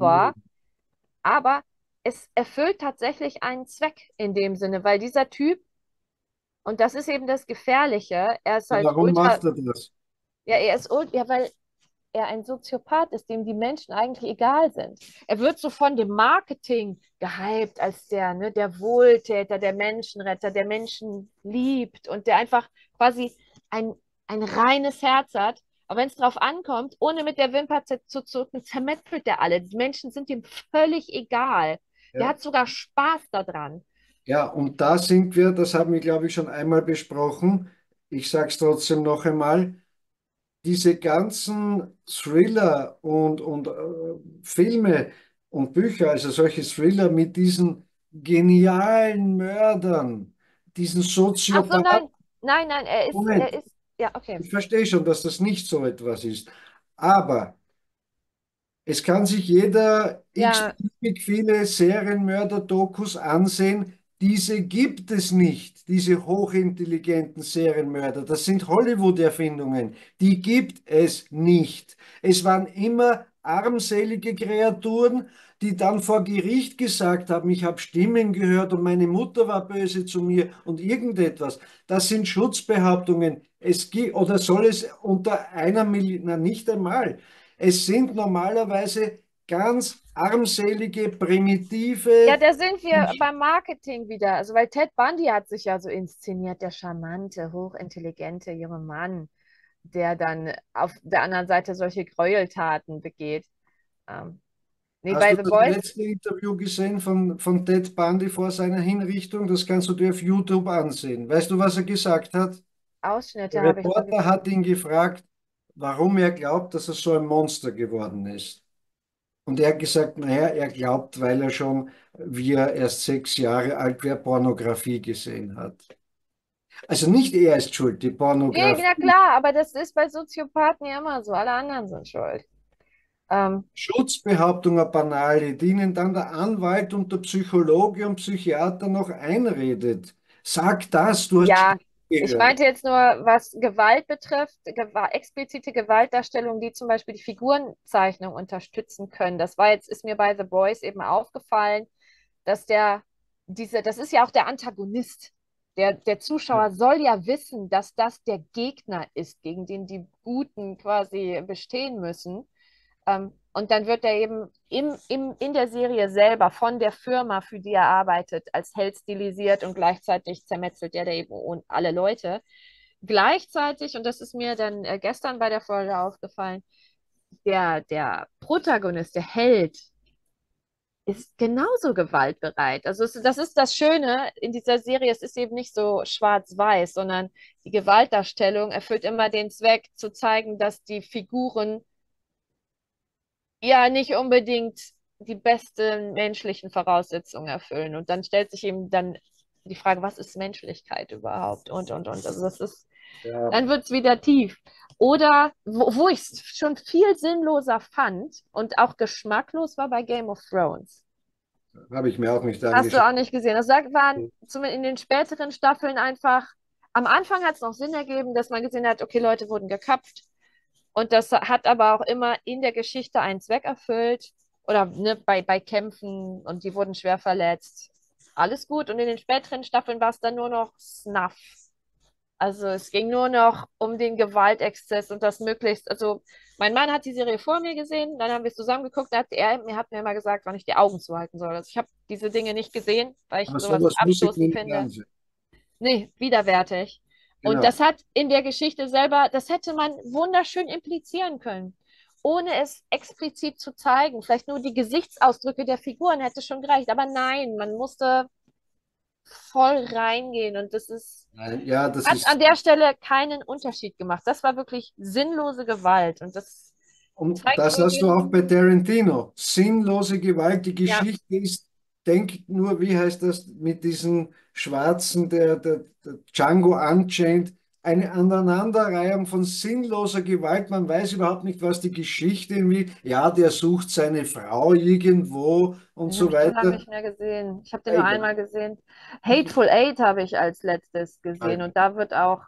Aber es erfüllt tatsächlich einen Zweck in dem Sinne, weil dieser Typ, und das ist eben das Gefährliche, er ist halt Warum ultra, macht er das? ja, er ist ultra, ja, weil er ein Soziopath ist, dem die Menschen eigentlich egal sind. Er wird so von dem Marketing gehypt als der, ne, der Wohltäter, der Menschenretter, der Menschen liebt und der einfach quasi ein, ein reines Herz hat. Aber wenn es drauf ankommt, ohne mit der Wimper zu zucken, zermetzelt er alle. Die Menschen sind ihm völlig egal. Der Ja. hat sogar Spaß daran. Ja, und da sind wir, das haben wir, glaube ich, schon einmal besprochen. Ich sage es trotzdem noch einmal. Diese ganzen Thriller und Filme und Bücher, also solche Thriller mit diesen genialen Mördern, diesen Ach so, Soziopathen. nein, nein, nein, er Moment, ist, ja, okay. ich verstehe schon, dass das nicht so etwas ist. Aber es kann sich jeder Ja, x-beliebig viele Serienmörder-Dokus ansehen. Diese gibt es nicht, diese hochintelligenten Serienmörder. Das sind Hollywood-Erfindungen. Die gibt es nicht. Es waren immer armselige Kreaturen, die dann vor Gericht gesagt haben, ich habe Stimmen gehört und meine Mutter war böse zu mir und irgendetwas. Das sind Schutzbehauptungen. Es gibt, oder soll es unter einer Million, na nicht einmal. Es sind normalerweise ganz armselige, ja, primitive, da sind wir beim Marketing wieder. Also, weil Ted Bundy hat sich ja so inszeniert, der charmante, hochintelligente junge Mann, der dann auf der anderen Seite solche Gräueltaten begeht. Ähm, nee, hast bei du The das Boys letzte Interview gesehen von Ted Bundy vor seiner Hinrichtung? Das kannst du dir auf YouTube ansehen. Weißt du, was er gesagt hat? Ausschnitte Der habe ich mal Reporter gesehen. hat ihn gefragt, warum er glaubt, dass er so ein Monster geworden ist. Und er hat gesagt, naja, er glaubt, weil er schon, wie er erst 6 Jahre alt wäre, Pornografie gesehen hat. Also nicht er ist schuld, die Nee, na Pornografie. klar, aber das ist bei Soziopathen ja immer so. Alle anderen sind schuld. Ähm, Schutzbehauptungen banale, die ihnen dann der Anwalt und der Psychologe und Psychiater noch einredet. Sag das, du hast Ja, Stimmen ich gehört. meinte jetzt nur, was Gewalt betrifft, explizite Gewaltdarstellungen, die zum Beispiel die Figurenzeichnung unterstützen können. Ist mir bei The Boys eben aufgefallen, dass das ist ja auch der Antagonist. Der Zuschauer soll ja wissen, dass das der Gegner ist, gegen den die Guten quasi bestehen müssen. Und dann wird er eben in der Serie selber von der Firma, für die er arbeitet, als Held stilisiert und gleichzeitig zermetzelt er da eben alle Leute. Gleichzeitig, und das ist mir dann gestern bei der Folge aufgefallen, der Protagonist, der Held, ist genauso gewaltbereit. Das ist das Schöne in dieser Serie. Es ist eben nicht so schwarz-weiß, sondern die Gewaltdarstellung erfüllt immer den Zweck, zu zeigen, dass die Figuren ja nicht unbedingt die besten menschlichen Voraussetzungen erfüllen. Und dann stellt sich eben dann die Frage, was ist Menschlichkeit überhaupt? Und. Also Ja, dann wird es wieder tief. Oder wo ich es schon viel sinnloser fand und auch geschmacklos war bei Game of Thrones. habe ich mir auch nicht Hast du angeschaut. auch nicht gesehen. Das waren zumindest in den späteren Staffeln einfach, am Anfang hat es noch Sinn ergeben, dass man gesehen hat, okay, Leute wurden gekappt. Und das hat aber auch immer in der Geschichte einen Zweck erfüllt. Oder ne, bei Kämpfen und die wurden schwer verletzt. Alles gut. Und in den späteren Staffeln war es dann nur noch Snuff. Also es ging nur noch um den Gewaltexzess und das möglichst. Also mein Mann hat die Serie vor mir gesehen, dann haben wir es zusammen geguckt, da hat mir immer gesagt, wann ich die Augen zuhalten soll. Also ich habe diese Dinge nicht gesehen, weil ich Aber sowas sowas muss ich mir abstoßend nicht finde. ansehen. Nee, widerwärtig. Und Genau. das hat in der Geschichte selber, das hätte man wunderschön implizieren können, ohne es explizit zu zeigen. Vielleicht nur die Gesichtsausdrücke der Figuren hätte schon gereicht. Aber nein, man musste voll reingehen und Nein, ja, das hat an ist, der Stelle keinen Unterschied gemacht. Das war wirklich sinnlose Gewalt und das und zeigt das hast du auch bei irgendwie, Tarantino. Sinnlose Gewalt. Die ja, Geschichte ist, denk nur, wie heißt das mit diesen Schwarzen, der Django Unchained, eine Aneinanderreihung von sinnloser Gewalt. Man weiß überhaupt nicht, was die Geschichte irgendwie, ja, der sucht seine Frau irgendwo und den habe so ich schon lange weiter. nicht mehr gesehen. Ich habe den nur Ey, einmal gesehen. Hateful Eight habe ich als letztes gesehen und da wird auch,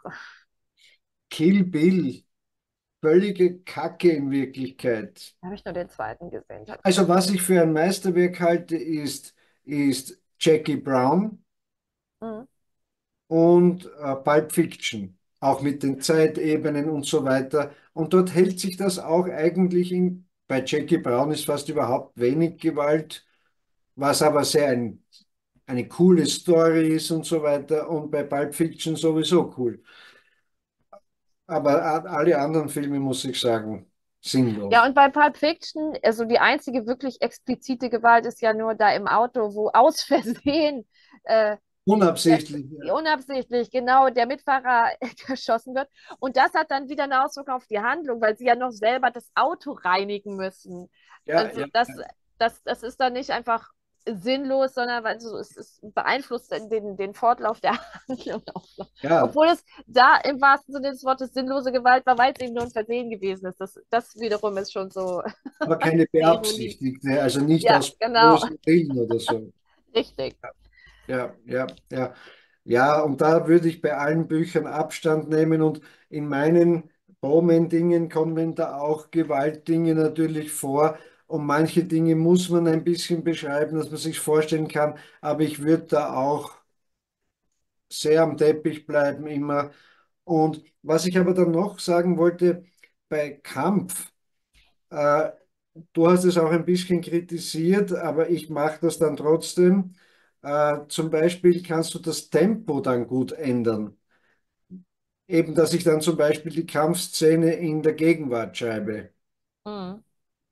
Kill Bill, völlige Kacke in Wirklichkeit. da habe ich nur den zweiten gesehen Also was tatsächlich. ich für ein Meisterwerk halte, ist Jackie Brown Mhm. und Pulp Fiction, auch mit den Zeitebenen und so weiter. Und dort hält sich das auch eigentlich bei Jackie Brown ist fast überhaupt wenig Gewalt, was aber eine coole Story ist und so weiter. Und bei Pulp Fiction sowieso cool. Aber alle anderen Filme, muss ich sagen, Ja, sinnlos. und bei Pulp Fiction, also die einzige wirklich explizite Gewalt ist ja nur da im Auto, wo aus Versehen äh, Unabsichtlich. unabsichtlich, genau, der Mitfahrer geschossen wird. Und das hat dann wieder eine Auswirkung auf die Handlung, weil sie ja noch selber das Auto reinigen müssen. Ja, Also ja, das ist dann nicht einfach sinnlos, sondern weil es beeinflusst den Fortlauf der Handlung auch noch. ja, Obwohl es da im wahrsten Sinne des Wortes sinnlose Gewalt war, weil es eben nur ein Versehen gewesen ist. Das wiederum ist schon so aber keine eine Ironie. beabsichtigte, also nicht Ja, aus genau, bösen Willen oder so. richtig. Ja, ja, ja. Ja, und da würde ich bei allen Büchern Abstand nehmen und in meinen Bowman-Dingen kommen da auch Gewaltdinge natürlich vor und manche Dinge muss man ein bisschen beschreiben, dass man sich vorstellen kann, aber ich würde da auch sehr am Teppich bleiben immer. Und was ich aber dann noch sagen wollte, bei Kampf, äh, du hast es auch ein bisschen kritisiert, aber ich mache das dann trotzdem. Zum Beispiel kannst du das Tempo dann gut ändern. Eben, dass ich dann zum Beispiel die Kampfszene in der Gegenwart schreibe. Mhm.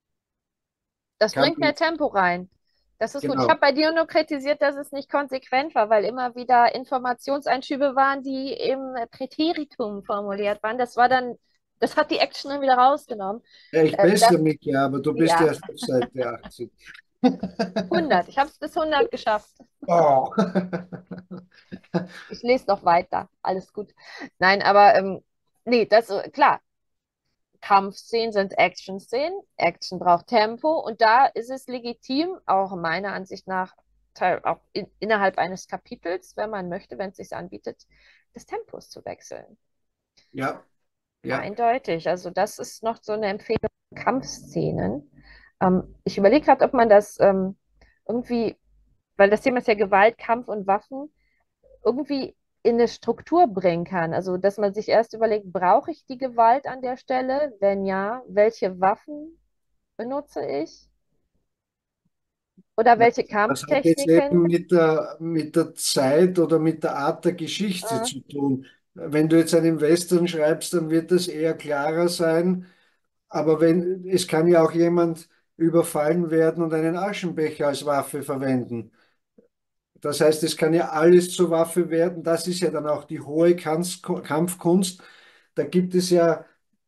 Das Kann bringt man, mehr Tempo rein. Das ist gut. Ich habe genau. bei dir nur kritisiert, dass es nicht konsequent war, weil immer wieder Informationseinschübe waren, die im Präteritum formuliert waren. Das hat die Action dann wieder rausgenommen. Ja, ich Das, bessere mich ja, aber du bist ja, erst auf Seite 80. 100. Ich habe es bis 100 geschafft. Oh. Ich lese noch weiter. Alles gut. Nein, aber nee, klar. Kampfszenen sind Action-Szenen. Action braucht Tempo und da ist es legitim, auch meiner Ansicht nach, auch innerhalb eines Kapitels, wenn man möchte, wenn es sich anbietet, des Tempos zu wechseln. Ja, ja, Eindeutig. Also das ist noch so eine Empfehlung. Kampfszenen. Ich überlege gerade, ob man das irgendwie, weil das Thema ist ja Gewalt, Kampf und Waffen, irgendwie in eine Struktur bringen kann. Also, dass man sich erst überlegt, brauche ich die Gewalt an der Stelle? Wenn ja, welche Waffen benutze ich? Oder ja. welche Das hat jetzt eben Kampftechniken? mit der Zeit oder mit der Art der Geschichte Äh, zu tun. Wenn du jetzt einen Western schreibst, dann wird das eher klarer sein. Aber es kann ja auch jemand überfallen werden und einen Aschenbecher als Waffe verwenden. Das heißt, es kann ja alles zur Waffe werden. Das ist ja dann auch die hohe Kampfkunst. Da gibt es ja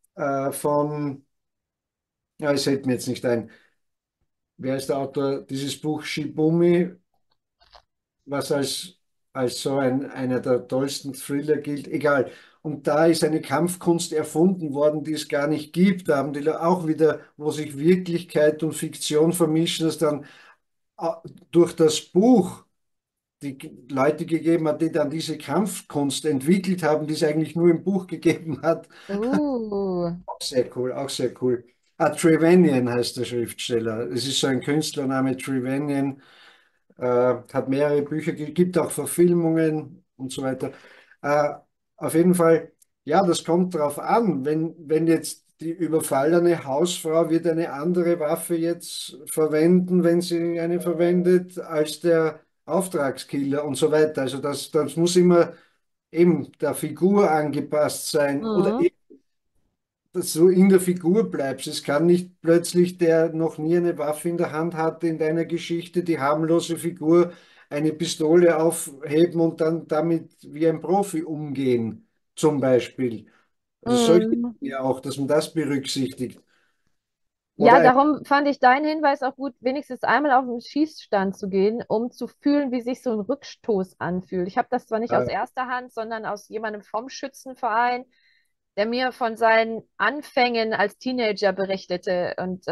ja, es fällt mir jetzt nicht ein, wer ist der Autor dieses Buch Shibumi, was als so einer der tollsten Thriller gilt. Egal. Und da ist eine Kampfkunst erfunden worden, die es gar nicht gibt. Da haben die auch wieder, wo sich Wirklichkeit und Fiktion vermischen, dass dann durch das Buch die Leute gegeben hat, die dann diese Kampfkunst entwickelt haben, die es eigentlich nur im Buch gegeben hat. Uh, Auch sehr cool, auch sehr cool. Trevanian heißt der Schriftsteller. Es ist so ein Künstlername, Trevanian, hat mehrere Bücher, gibt auch Verfilmungen und so weiter. Äh, auf jeden Fall, ja, das kommt drauf an. Wenn jetzt die überfallene Hausfrau wird eine andere Waffe jetzt verwenden, wenn sie eine verwendet, als der Auftragskiller und so weiter. Also das muss immer eben der Figur angepasst sein oder mhm. dass du in der Figur bleibst. Es kann nicht plötzlich der noch nie eine Waffe in der Hand hatte in deiner Geschichte, die harmlose Figur, eine Pistole aufheben und dann damit wie ein Profi umgehen, zum Beispiel. Also solche Mhm. Dinge auch, dass man das berücksichtigt. Ja, Oder darum fand ich deinen Hinweis auch gut, wenigstens einmal auf den Schießstand zu gehen, um zu fühlen, wie sich so ein Rückstoß anfühlt. Ich habe das zwar nicht aus äh, erster Hand, sondern aus jemandem vom Schützenverein, der mir von seinen Anfängen als Teenager berichtete und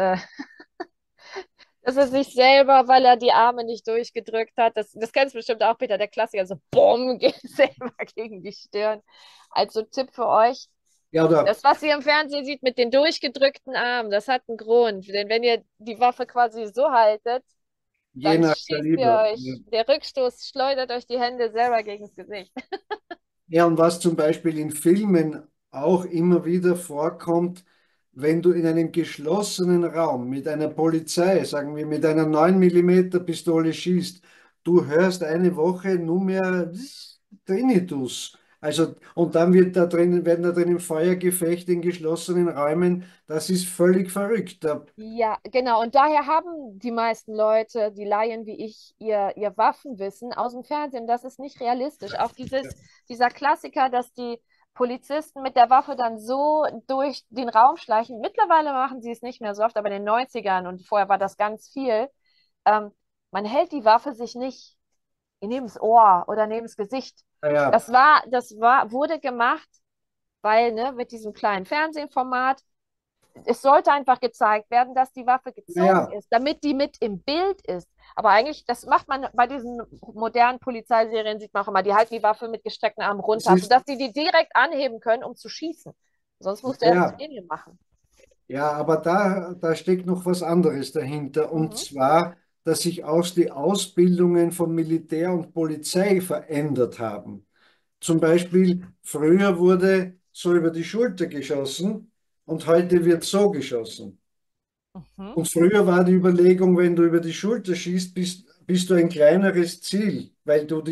dass er sich selber, weil er die Arme nicht durchgedrückt hat, das kennst du bestimmt auch, Peter, der Klassiker, so BOM, geht selber gegen die Stirn. Also Tipp für euch, ja, oder das, was ihr im Fernsehen seht mit den durchgedrückten Armen, das hat einen Grund. Denn wenn ihr die Waffe quasi so haltet, je dann nach schießt ihr Kaliber. Ja. euch, der Rückstoß schleudert euch die Hände selber gegen das Gesicht. Ja, und was zum Beispiel in Filmen auch immer wieder vorkommt, wenn du in einem geschlossenen Raum mit einer Polizei, sagen wir mit einer 9 mm Pistole schießt, du hörst eine Woche nur mehr Tinnitus. Also, und dann werden da drinnen Feuergefechte in geschlossenen Räumen. Das ist völlig verrückt. Ja, genau. Und daher haben die meisten Leute, die Laien wie ich, ihr Waffenwissen aus dem Fernsehen. Das ist nicht realistisch. Auch dieser Klassiker, dass die Polizisten mit der Waffe dann so durch den Raum schleichen. Mittlerweile machen sie es nicht mehr so oft, aber in den Neunzigern und vorher war das ganz viel. Ähm, Man hält die Waffe sich nicht neben das Ohr oder neben das Gesicht. Naja, Wurde gemacht, weil, ne, mit diesem kleinen Fernsehformat es sollte einfach gezeigt werden, dass die Waffe gezogen naja, ist, damit die mit im Bild ist. Aber eigentlich, das macht man bei diesen modernen Polizeiserien, sieht man auch immer, die halten die Waffe mit gestreckten Armen es runter, ist, sodass die die direkt anheben können, um zu schießen. Sonst musst du erst naja, Training machen. ja, aber da steckt noch was anderes dahinter. Und Mhm. zwar, dass sich auch die Ausbildungen von Militär und Polizei verändert haben. Zum Beispiel, früher wurde so über die Schulter geschossen und heute wird so geschossen. Mhm. Und früher war die Überlegung, wenn du über die Schulter schießt, bist du ein kleineres Ziel, weil du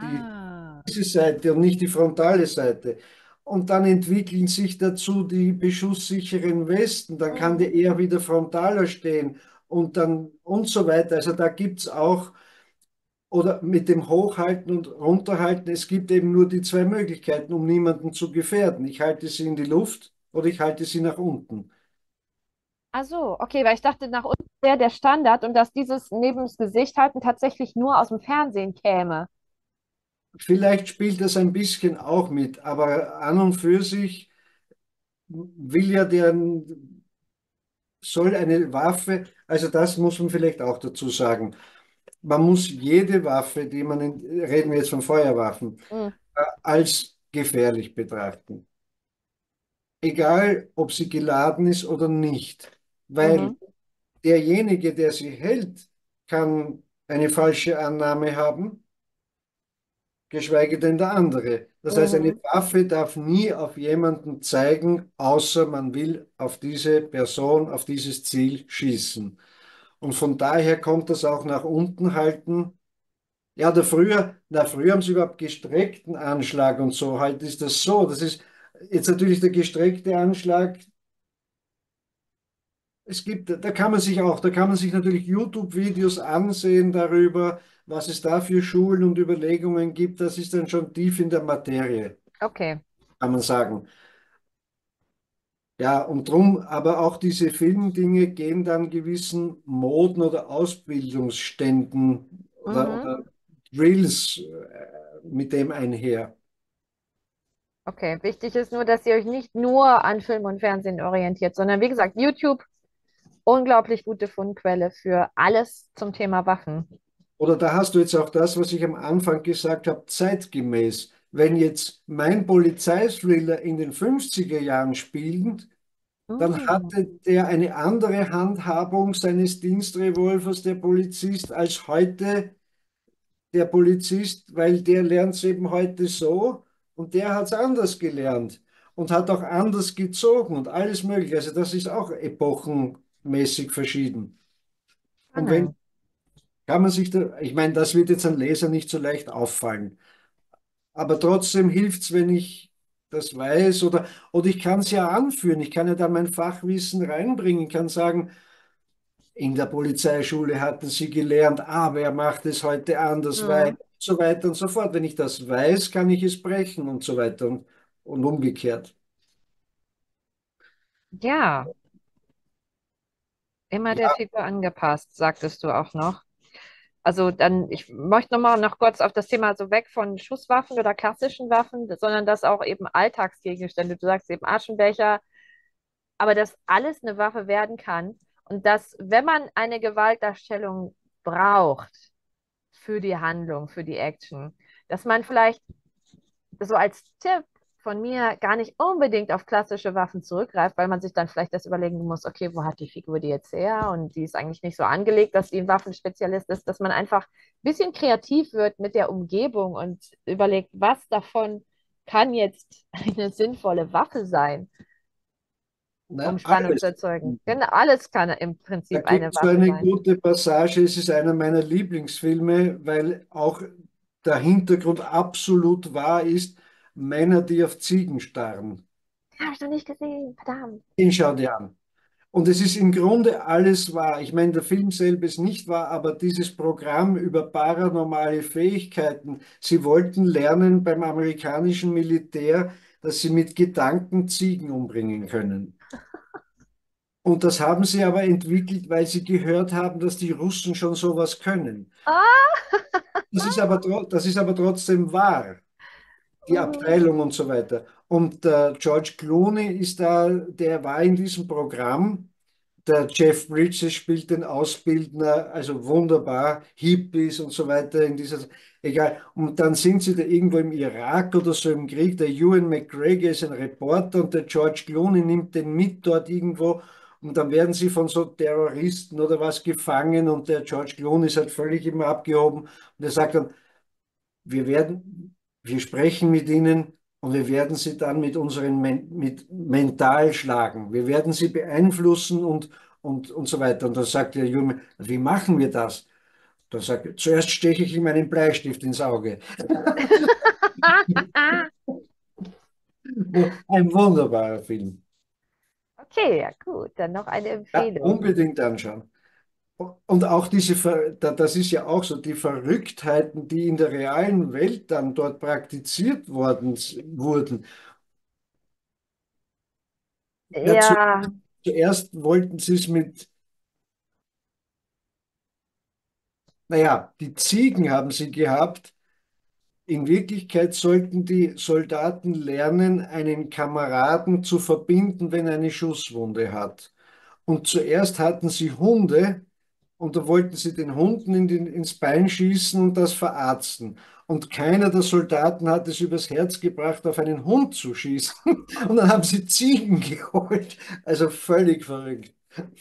Ah. diese Seite und nicht die frontale Seite. Und dann entwickeln sich dazu die beschusssicheren Westen, dann kann Mhm. der eher wieder frontaler stehen und dann und so weiter. Also da gibt es auch, oder mit dem Hochhalten und Runterhalten, es gibt eben nur die zwei Möglichkeiten, um niemanden zu gefährden. Ich halte sie in die Luft oder ich halte sie nach unten. Ach so, okay, weil ich dachte, nach uns wäre der Standard und dass dieses neben das Gesicht halten tatsächlich nur aus dem Fernsehen käme. Vielleicht spielt das ein bisschen auch mit, aber an und für sich will ja soll eine Waffe, also das muss man vielleicht auch dazu sagen. Man muss jede Waffe, reden wir jetzt von Feuerwaffen, Mhm. als gefährlich betrachten. Egal, ob sie geladen ist oder nicht. Weil Mhm. derjenige, der sie hält, kann eine falsche Annahme haben, geschweige denn der andere. Das heißt, eine Mhm. Waffe darf nie auf jemanden zeigen, außer man will auf diese Person, auf dieses Ziel schießen. Und von daher kommt das auch nach unten halten. Ja, früher haben sie überhaupt gestreckten Anschlag und so. Heute ist das so. Das ist jetzt natürlich der gestreckte Anschlag. Da kann man sich natürlich YouTube-Videos ansehen darüber, was es da für Schulen und Überlegungen gibt. Das ist dann schon tief in der Materie, Okay. kann man sagen. Ja, und drum, aber auch diese Filmdinge gehen dann gewissen Moden oder Ausbildungsständen Mhm. oder Drills mit dem einher. Okay, wichtig ist nur, dass ihr euch nicht nur an Film und Fernsehen orientiert, sondern wie gesagt, YouTube unglaublich gute Fundquelle für alles zum Thema Waffen. Oder da hast du jetzt auch das, was ich am Anfang gesagt habe, zeitgemäß. Wenn jetzt mein Polizeithriller in den 50er Jahren spielt, dann Mm, hatte der eine andere Handhabung seines Dienstrevolvers, der Polizist, als heute der Polizist, weil der lernt es eben heute so und der hat es anders gelernt und hat auch anders gezogen und alles Mögliche. Also das ist auch epochenmäßig verschieden. Und wenn, spannend. kann man sich da, ich meine, das wird jetzt ein Leser nicht so leicht auffallen, aber trotzdem hilft es, wenn ich das weiß oder ich kann es ja anführen, ich kann ja da mein Fachwissen reinbringen, kann sagen, in der Polizeischule hatten sie gelernt, aber er macht es heute anders, weil Mm, und so weiter und so fort. Wenn ich das weiß, kann ich es brechen und so weiter und umgekehrt. ja, immer der Ja, Figur angepasst, sagtest du auch noch. Also dann, ich möchte nochmal noch kurz auf das Thema so weg von Schusswaffen oder klassischen Waffen, sondern das auch eben Alltagsgegenstände. Du sagst eben Aschenbecher, aber dass alles eine Waffe werden kann und dass, wenn man eine Gewaltdarstellung braucht für die Handlung, für die Action, dass man vielleicht so als Tipp von mir gar nicht unbedingt auf klassische Waffen zurückgreift, weil man sich dann vielleicht das überlegen muss, okay, wo hat die Figur die jetzt her? Und die ist eigentlich nicht so angelegt, dass die ein Waffenspezialist ist, dass man einfach ein bisschen kreativ wird mit der Umgebung und überlegt, was davon kann jetzt eine sinnvolle Waffe sein, um na, Spannung zu alles. erzeugen. Denn alles kann im Da Prinzip eine gibt es so Waffe eine sein. gute Passage, es ist einer meiner Lieblingsfilme, weil auch der Hintergrund absolut wahr ist, Männer, die auf Ziegen starren. Habe ich noch nicht gesehen, verdammt. Den schau dir an. Und es ist im Grunde alles wahr. Ich meine, der Film selber ist nicht wahr, aber dieses Programm über paranormale Fähigkeiten, sie wollten lernen beim amerikanischen Militär, dass sie mit Gedanken Ziegen umbringen können. Und das haben sie aber entwickelt, weil sie gehört haben, dass die Russen schon sowas können. Ah! Das ist aber trotzdem wahr, die Mhm. Abteilung und so weiter. Und George Clooney ist da, der war in diesem Programm. Der Jeff Bridges spielt den Ausbildner, also wunderbar, Hippies und so weiter in dieser, egal. Und dann sind sie da irgendwo im Irak oder so im Krieg. Der Ewan McGregor ist ein Reporter und der George Clooney nimmt den mit dort irgendwo. Und dann werden sie von so Terroristen oder was gefangen und der George Clooney ist halt völlig immer abgehoben. Und er sagt dann, wir sprechen mit ihnen und wir werden sie dann mit unseren mit mental schlagen. Wir werden sie beeinflussen und so weiter. Und dann sagt der Junge, wie machen wir das? Dann sagt er, zuerst steche ich ihm einen Bleistift ins Auge. Ein wunderbarer Film. Okay, ja gut, dann noch eine Ja, Empfehlung. unbedingt anschauen. Und auch das ist ja auch so, die Verrücktheiten, die in der realen Welt dann dort praktiziert wurden. Ja, Ja, zuerst wollten sie es mit, naja, die Ziegen haben sie gehabt. In Wirklichkeit sollten die Soldaten lernen, einen Kameraden zu verbinden, wenn er eine Schusswunde hat. Und zuerst hatten sie Hunde und da wollten sie den Hunden ins Bein schießen und das verarzten. Und keiner der Soldaten hat es übers Herz gebracht, auf einen Hund zu schießen. Und dann haben sie Ziegen geholt. Also völlig verrückt.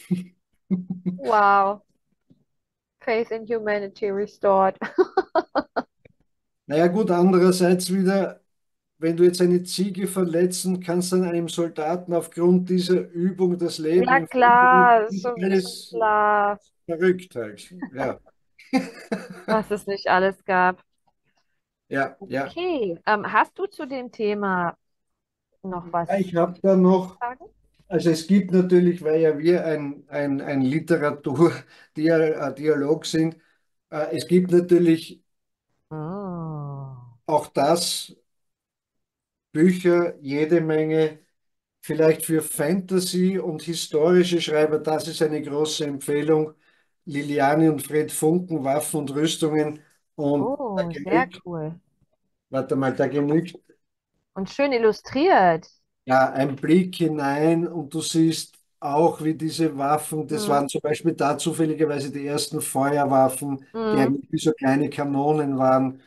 wow. Faith in humanity restored. Naja gut, andererseits wieder, wenn du jetzt eine Ziege verletzen kannst, an einem Soldaten aufgrund dieser Übung das Leben Ja, im Feldberuf, klar, ist schon alles klar, verrückt halt. Ja, was es nicht alles gab. ja, ja. Okay, hast du zu dem Thema noch Ja, was ich habe da noch, sagen? also es gibt natürlich, weil ja wir ein Literaturdialog sind, es gibt natürlich Oh. auch das, Bücher, jede Menge. Vielleicht für Fantasy und historische Schreiber, das ist eine große Empfehlung. Liliane und Fred Funken, Waffen und Rüstungen. Und da Oh, sehr genügt, cool. warte mal, da genügt Und schön illustriert. ja ein Blick hinein und du siehst auch wie diese Waffen. Das Mhm. waren zum Beispiel da zufälligerweise die ersten Feuerwaffen, die Mhm. eigentlich wie so kleine Kanonen waren.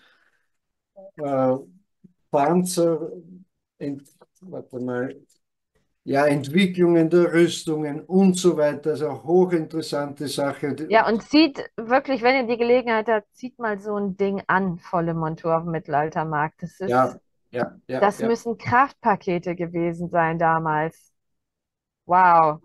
Äh, Panzer, warte mal, ja, Entwicklungen der Rüstungen und so weiter. Also hochinteressante Sache. Ja, und zieht wirklich, wenn ihr die Gelegenheit habt, zieht mal so ein Ding an, volle Montur auf dem Mittelaltermarkt. Ja, ja, ja, Das ja. müssen Kraftpakete gewesen sein damals. Wow.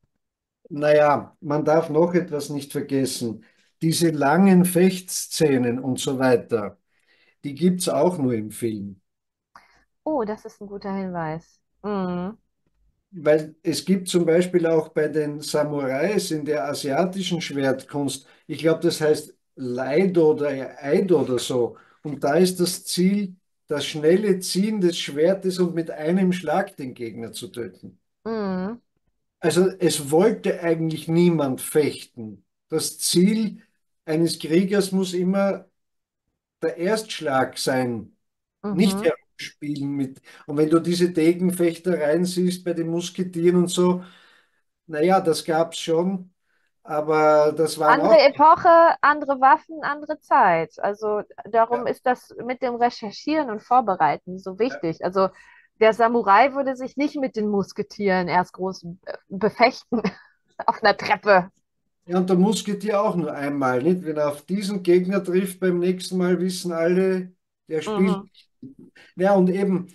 Naja, man darf noch etwas nicht vergessen. Diese langen Fechtszenen und so weiter, die gibt es auch nur im Film. Oh, das ist ein guter Hinweis. Mhm. Weil es gibt zum Beispiel auch bei den Samurais in der asiatischen Schwertkunst, ich glaube, das heißt Leido oder Eido oder so. Und da ist das Ziel, das schnelle Ziehen des Schwertes und mit einem Schlag den Gegner zu töten. Mhm. Also es wollte eigentlich niemand fechten. Das Ziel eines Kriegers muss immer der Erstschlag sein, nicht Mhm. herumspielen mit. Und wenn du diese Degenfechtereien siehst bei den Musketieren und so, naja, das gab es schon, aber das waren Andere auch. Epoche, andere Waffen, andere Zeit. Also darum Ja, ist das mit dem Recherchieren und Vorbereiten so ja. wichtig. Also der Samurai würde sich nicht mit den Musketieren erst groß befechten auf einer Treppe. Ja, und der Musketier auch nur einmal, nicht? Wenn er auf diesen Gegner trifft, beim nächsten Mal wissen alle, der spielt. Mhm. Ja, und eben,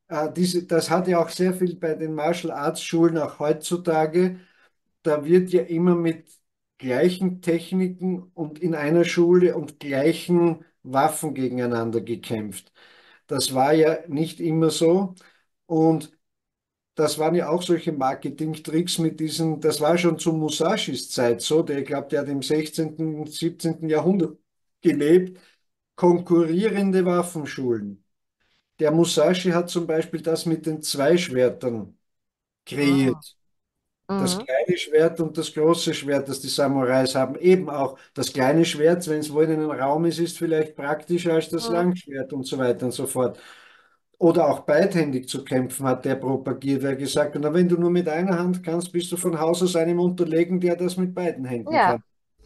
das hat ja auch sehr viel bei den Martial Arts Schulen auch heutzutage. Da wird ja immer mit gleichen Techniken und in einer Schule und gleichen Waffen gegeneinander gekämpft. Das war ja nicht immer so. Und das waren ja auch solche Marketing-Tricks mit diesen, das war schon zu Musashis Zeit so, der, ich glaube, der hat im 16., 17. Jahrhundert gelebt, konkurrierende Waffenschulen. Der Musashi hat zum Beispiel das mit den Zweischwertern Mhm. kreiert. Das Mhm. kleine Schwert und das große Schwert, das die Samurais haben, eben auch das kleine Schwert, wenn es wo in einem Raum ist, ist vielleicht praktischer als das Mhm. Langschwert und so weiter und so fort. Oder auch beidhändig zu kämpfen, hat der propagiert, weil er gesagt hat, na, wenn du nur mit einer Hand kannst, bist du von Haus aus einem unterlegen, der das mit beiden Händen Ja. kann.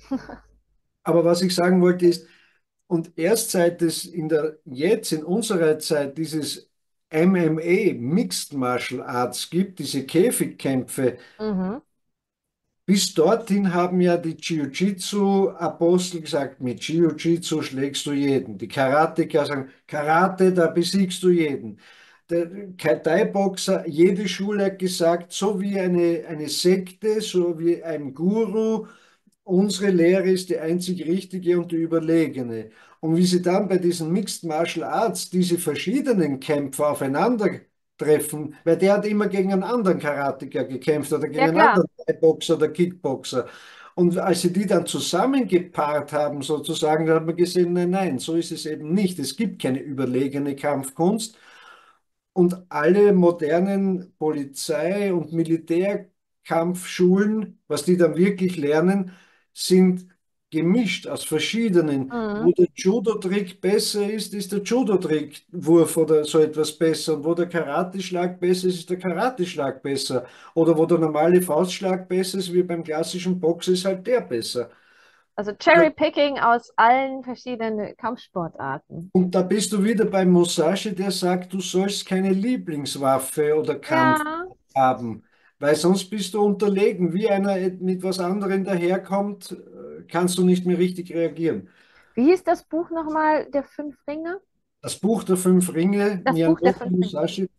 Aber was ich sagen wollte ist, und erst seit es jetzt in unserer Zeit dieses MMA, Mixed Martial Arts gibt, diese Käfigkämpfe, Mhm. bis dorthin haben ja die Jiu-Jitsu-Apostel gesagt, mit Jiu-Jitsu schlägst du jeden. Die Karateka sagen, Karate, da besiegst du jeden. Der Thai-Boxer, jede Schule hat gesagt, so wie eine Sekte, so wie ein Guru, unsere Lehre ist die einzig richtige und die überlegene. Und wie sie dann bei diesen Mixed Martial Arts diese verschiedenen Kämpfer aufeinandertreffen, weil der hat immer gegen einen anderen Karateka gekämpft oder Ja, gegen einen klar. anderen Thai-Boxer oder Kickboxer. Und als sie die dann zusammengepaart haben, sozusagen, da hat man gesehen, nein, nein, so ist es eben nicht. Es gibt keine überlegene Kampfkunst. Und alle modernen Polizei- und Militärkampfschulen, was die dann wirklich lernen, sind gemischt aus verschiedenen. Wo Mhm. der Judo-Trick besser ist der Judo-Trick-Wurf oder so etwas besser. Und wo der Karateschlag besser ist der Karateschlag besser. Oder wo der normale Faustschlag besser ist, wie beim klassischen Boxen, ist halt der besser. Also Also, Cherry-Picking aus allen verschiedenen Kampfsportarten. und da bist du wieder beim Musashi, der sagt, du sollst keine Lieblingswaffe oder Kampf Ja. haben, weil sonst bist du unterlegen. Wie einer mit was anderem daherkommt, kannst du nicht mehr richtig reagieren. Wie hieß das Buch nochmal, Der Fünf Ringe? Das Buch der fünf Ringe, Das Buch der Miyamoto Fünf Ringe. Musashi,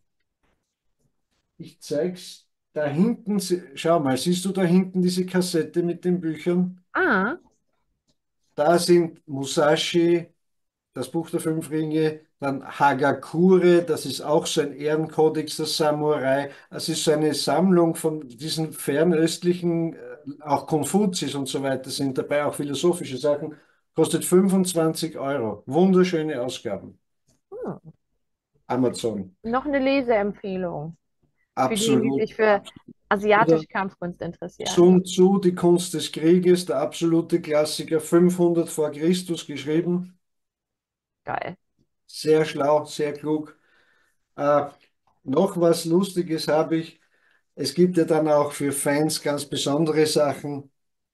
ich zeig's. Da hinten, schau mal, siehst du da hinten diese Kassette mit den Büchern? Ah. Da sind Musashi, das Buch der fünf Ringe, dann Hagakure, das ist auch so ein Ehrenkodex der Samurai. Es ist so eine Sammlung von diesen fernöstlichen, auch Konfuzius und so weiter sind dabei, auch philosophische Sachen. Kostet 25 Euro. Wunderschöne Ausgaben. Hm. Amazon. Noch eine Leseempfehlung für die, die Absolut. sich für Oder asiatische Kampfkunst interessieren. Sun Tzu, Die Kunst des Krieges, der absolute Klassiker, 500 vor Christus geschrieben. Geil. Sehr schlau, sehr klug. Äh, noch was Lustiges habe ich. es gibt ja dann auch für Fans ganz besondere Sachen.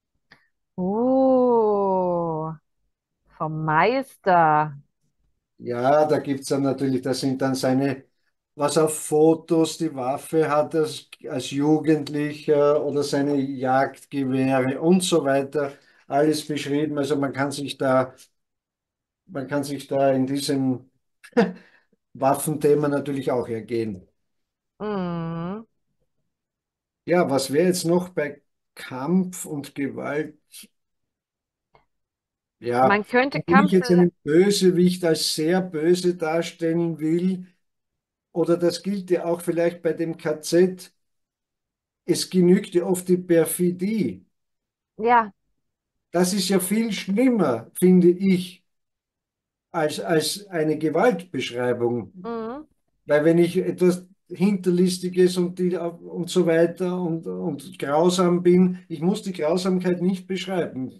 Oh, vom Meister. Ja, da gibt es dann natürlich, das sind dann seine, was auf Fotos die Waffe hat als Jugendlicher oder seine Jagdgewehre und so weiter. Alles beschrieben. Also man kann sich da in diesem Waffenthema natürlich auch ergehen. Mhm. Ja, was wäre jetzt noch bei Kampf und Gewalt? Ja, Man könnte wenn ich Kampf, jetzt einen Bösewicht als sehr böse darstellen will, oder das gilt ja auch vielleicht bei dem KZ, es genügt ja oft die Perfidie. ja, Das ist ja viel schlimmer, finde ich, als eine Gewaltbeschreibung. mhm. Weil wenn ich etwas Hinterlistiges und so weiter und grausam bin, ich muss die Grausamkeit nicht beschreiben.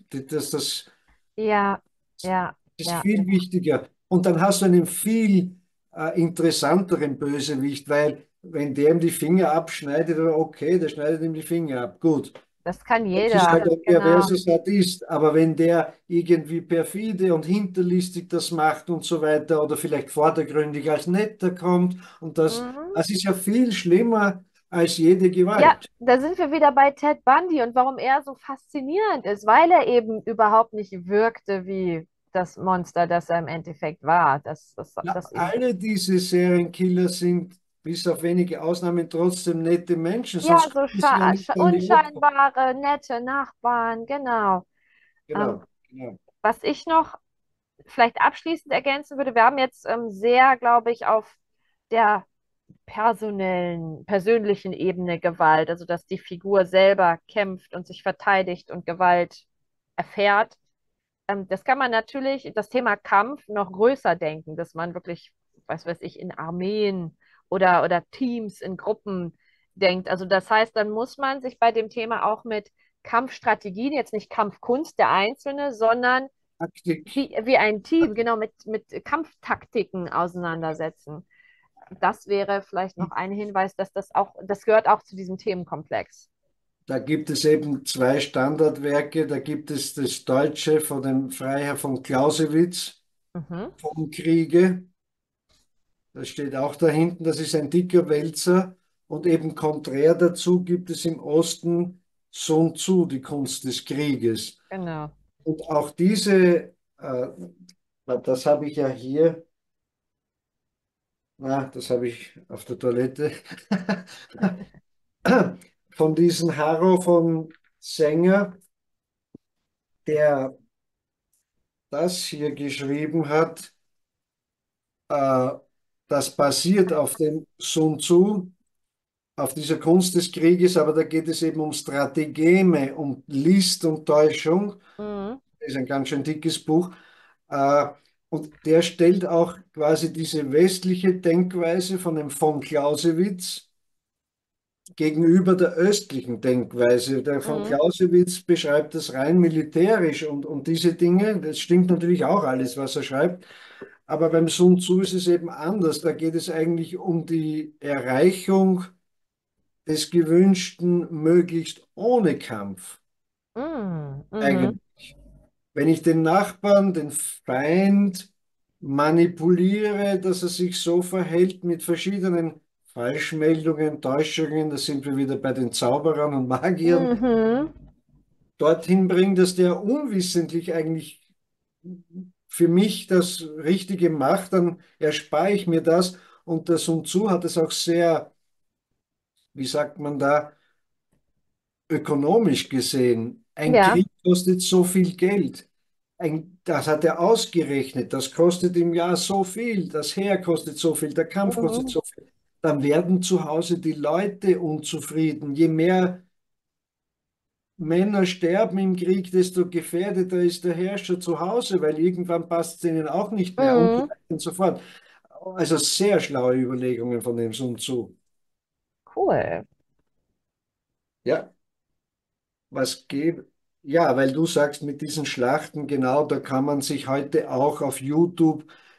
Ja, ja, Das ist ja, viel ja. wichtiger. Und dann hast du einen viel interessanteren Bösewicht, weil wenn der ihm die Finger abschneidet, okay, der schneidet ihm die Finger ab. Gut. Das kann Das ist jeder, halt ein genau. perverser Sadist. Aber wenn der irgendwie perfide und hinterlistig das macht und so weiter oder vielleicht vordergründig als netter kommt und Mhm. das ist ja viel schlimmer als jede Ja, Gewalt. da sind wir wieder bei Ted Bundy und warum er so faszinierend ist, weil er eben überhaupt nicht wirkte wie das Monster, das er im Endeffekt war. Ja, Das eben. alle diese Serienkiller sind bis auf wenige Ausnahmen trotzdem nette Menschen, Ja, sonst könnten sie ja nicht an die Opfer. unscheinbare, nette Nachbarn, genau. Ähm, Genau, genau. was ich noch vielleicht abschließend ergänzen würde, wir haben jetzt sehr, glaube ich, auf der persönlichen Ebene Gewalt, also dass die Figur selber kämpft und sich verteidigt und Gewalt erfährt. Das kann man natürlich, das Thema Kampf noch größer denken, dass man wirklich, was weiß ich, in Armeen oder Teams, in Gruppen denkt. Also das heißt, dann muss man sich bei dem Thema auch mit Kampfstrategien, jetzt nicht Kampfkunst der Einzelne, sondern Taktik. wie ein Team, genau, mit Kampftaktiken auseinandersetzen. Das wäre vielleicht noch ein Hinweis, dass das gehört auch zu diesem Themenkomplex. Da gibt es eben zwei Standardwerke. Da gibt es das Deutsche von dem Freiherr von Clausewitz Mhm. vom Kriege. Das steht auch da hinten. Das ist ein dicker Wälzer. Und eben konträr dazu gibt es im Osten Sun Tzu, die Kunst des Krieges. Genau. Und auch diese, das habe ich ja hier, das habe ich auf der Toilette, von diesem Harro von Sänger, der das hier geschrieben hat. Äh, Das basiert auf dem Sun Tzu, auf dieser Kunst des Krieges, aber da geht es eben um Strategeme, um List und Täuschung. Mhm. Das ist ein ganz schön dickes Buch. Äh, und der stellt auch quasi diese westliche Denkweise von dem von Clausewitz gegenüber der östlichen Denkweise. Der von Mhm. Clausewitz beschreibt das rein militärisch und diese Dinge, das stimmt natürlich auch alles, was er schreibt. Aber beim Sun Tzu ist es eben anders. Da geht es eigentlich um die Erreichung des Gewünschten möglichst ohne Kampf. Mhm. Mhm. Eigentlich. Wenn ich den Nachbarn, den Feind manipuliere, dass er sich so verhält mit verschiedenen Falschmeldungen, Täuschungen, da sind wir wieder bei den Zauberern und Magiern, Mhm. dorthin bringt, dass der unwissentlich eigentlich für mich das Richtige macht, dann erspare ich mir das. Und der Sun Tzu hat es auch sehr, wie sagt man da, ökonomisch gesehen. Ein Ja. Krieg kostet so viel Geld. Das hat er ausgerechnet. Das kostet im Jahr so viel. Das Heer kostet so viel. Der Kampf kostet Mhm. so viel. Dann werden zu Hause die Leute unzufrieden. Je mehr Männer sterben im Krieg, desto gefährdeter ist der Herrscher zu Hause, weil irgendwann passt es ihnen auch nicht mehr und so Mhm. weiter und so fort. Also sehr schlaue Überlegungen von dem Sun Tzu. Cool. Ja, was gäbe? Ja, weil du sagst, mit diesen Schlachten, genau, da kann man sich heute auch auf YouTube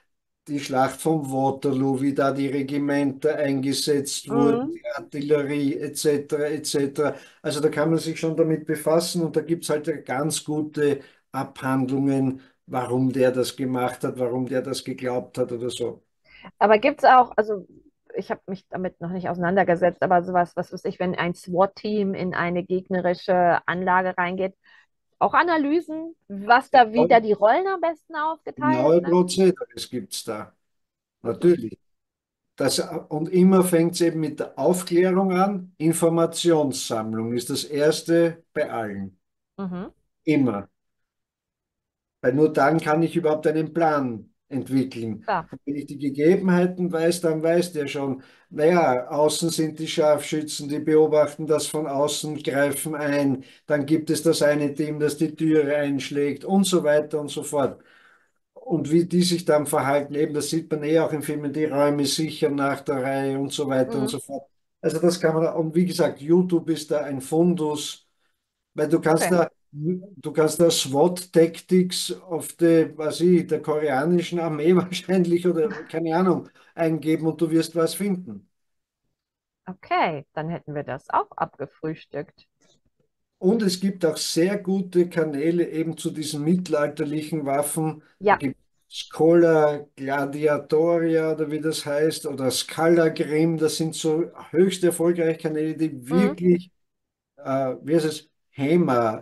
die Schlacht von Waterloo, wie da die Regimenter eingesetzt wurden, Mhm. die Artillerie etc. etc. Also da kann man sich schon damit befassen und da gibt es halt ganz gute Abhandlungen, warum der das gemacht hat, warum der das geglaubt hat oder so. Aber gibt es auch, also ich habe mich damit noch nicht auseinandergesetzt, aber sowas, was weiß ich, wenn ein SWAT-Team in eine gegnerische Anlage reingeht, auch Analysen, was da wieder die Rollen am besten aufgeteilt Genaue sind? Prozedere gibt es da, Mhm. natürlich. Und immer fängt es eben mit der Aufklärung an. Informationssammlung ist das Erste bei allen. Mhm. Immer. Weil nur dann kann ich überhaupt einen Plan entwickeln. Ja. Und wenn ich die Gegebenheiten weiß, dann weiß der schon, naja, außen sind die Scharfschützen, die beobachten das von außen, greifen ein. Dann gibt es das eine Team, das die Türe einschlägt und so weiter und so fort. Und wie die sich dann verhalten, eben, das sieht man eh auch in Filmen, die Räume sichern nach der Reihe und so weiter und Mhm. so fort. Also das kann man, und wie gesagt, YouTube ist da ein Fundus, weil Okay. du kannst da SWAT Tactics auf die, was ich, der koreanischen Armee wahrscheinlich oder keine Ahnung eingeben und du wirst was finden. Okay, dann hätten wir das auch abgefrühstückt. Und es gibt auch sehr gute Kanäle eben zu diesen mittelalterlichen Waffen. Da Ja. gibt es Schola Gladiatoria oder wie das heißt oder Scala Grim. Das sind so höchst erfolgreiche Kanäle, die Mhm. wirklich, wie heißt es, HEMA,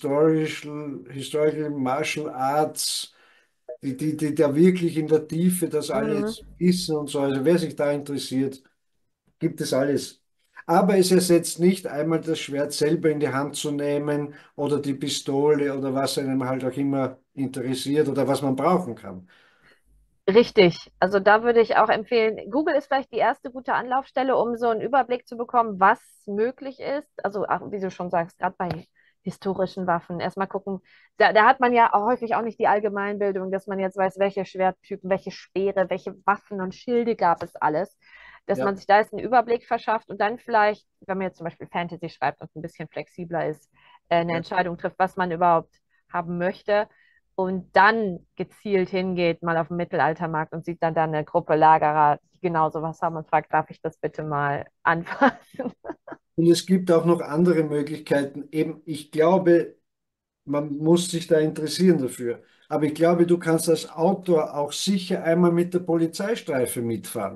Historical Martial Arts, die da wirklich in der Tiefe das Mhm. alles wissen und so. Also wer sich da interessiert, gibt es alles. Aber es ersetzt nicht einmal das Schwert selber in die Hand zu nehmen oder die Pistole oder was einem halt auch immer interessiert oder was man brauchen kann. Richtig. Also da würde ich auch empfehlen, Google ist vielleicht die erste gute Anlaufstelle, um so einen Überblick zu bekommen, was möglich ist. Also auch, wie du schon sagst, gerade bei historischen Waffen. Erstmal gucken, da hat man ja auch häufig auch nicht die Allgemeinbildung, dass man jetzt weiß, welche Schwerttypen, welche Speere, welche Waffen und Schilde gab es alles. Dass man Ja, sich da jetzt einen Überblick verschafft und dann vielleicht, wenn man jetzt zum Beispiel Fantasy schreibt und ein bisschen flexibler ist, eine ja. Entscheidung trifft, was man überhaupt haben möchte und dann gezielt hingeht, mal auf den Mittelaltermarkt und sieht dann eine Gruppe Lagerer, die genau sowas haben und fragt, darf ich das bitte mal anfassen? Und es gibt auch noch andere Möglichkeiten. Eben, ich glaube, man muss sich da interessieren dafür. Aber ich glaube, du kannst als Autor auch sicher einmal mit der Polizeistreife mitfahren.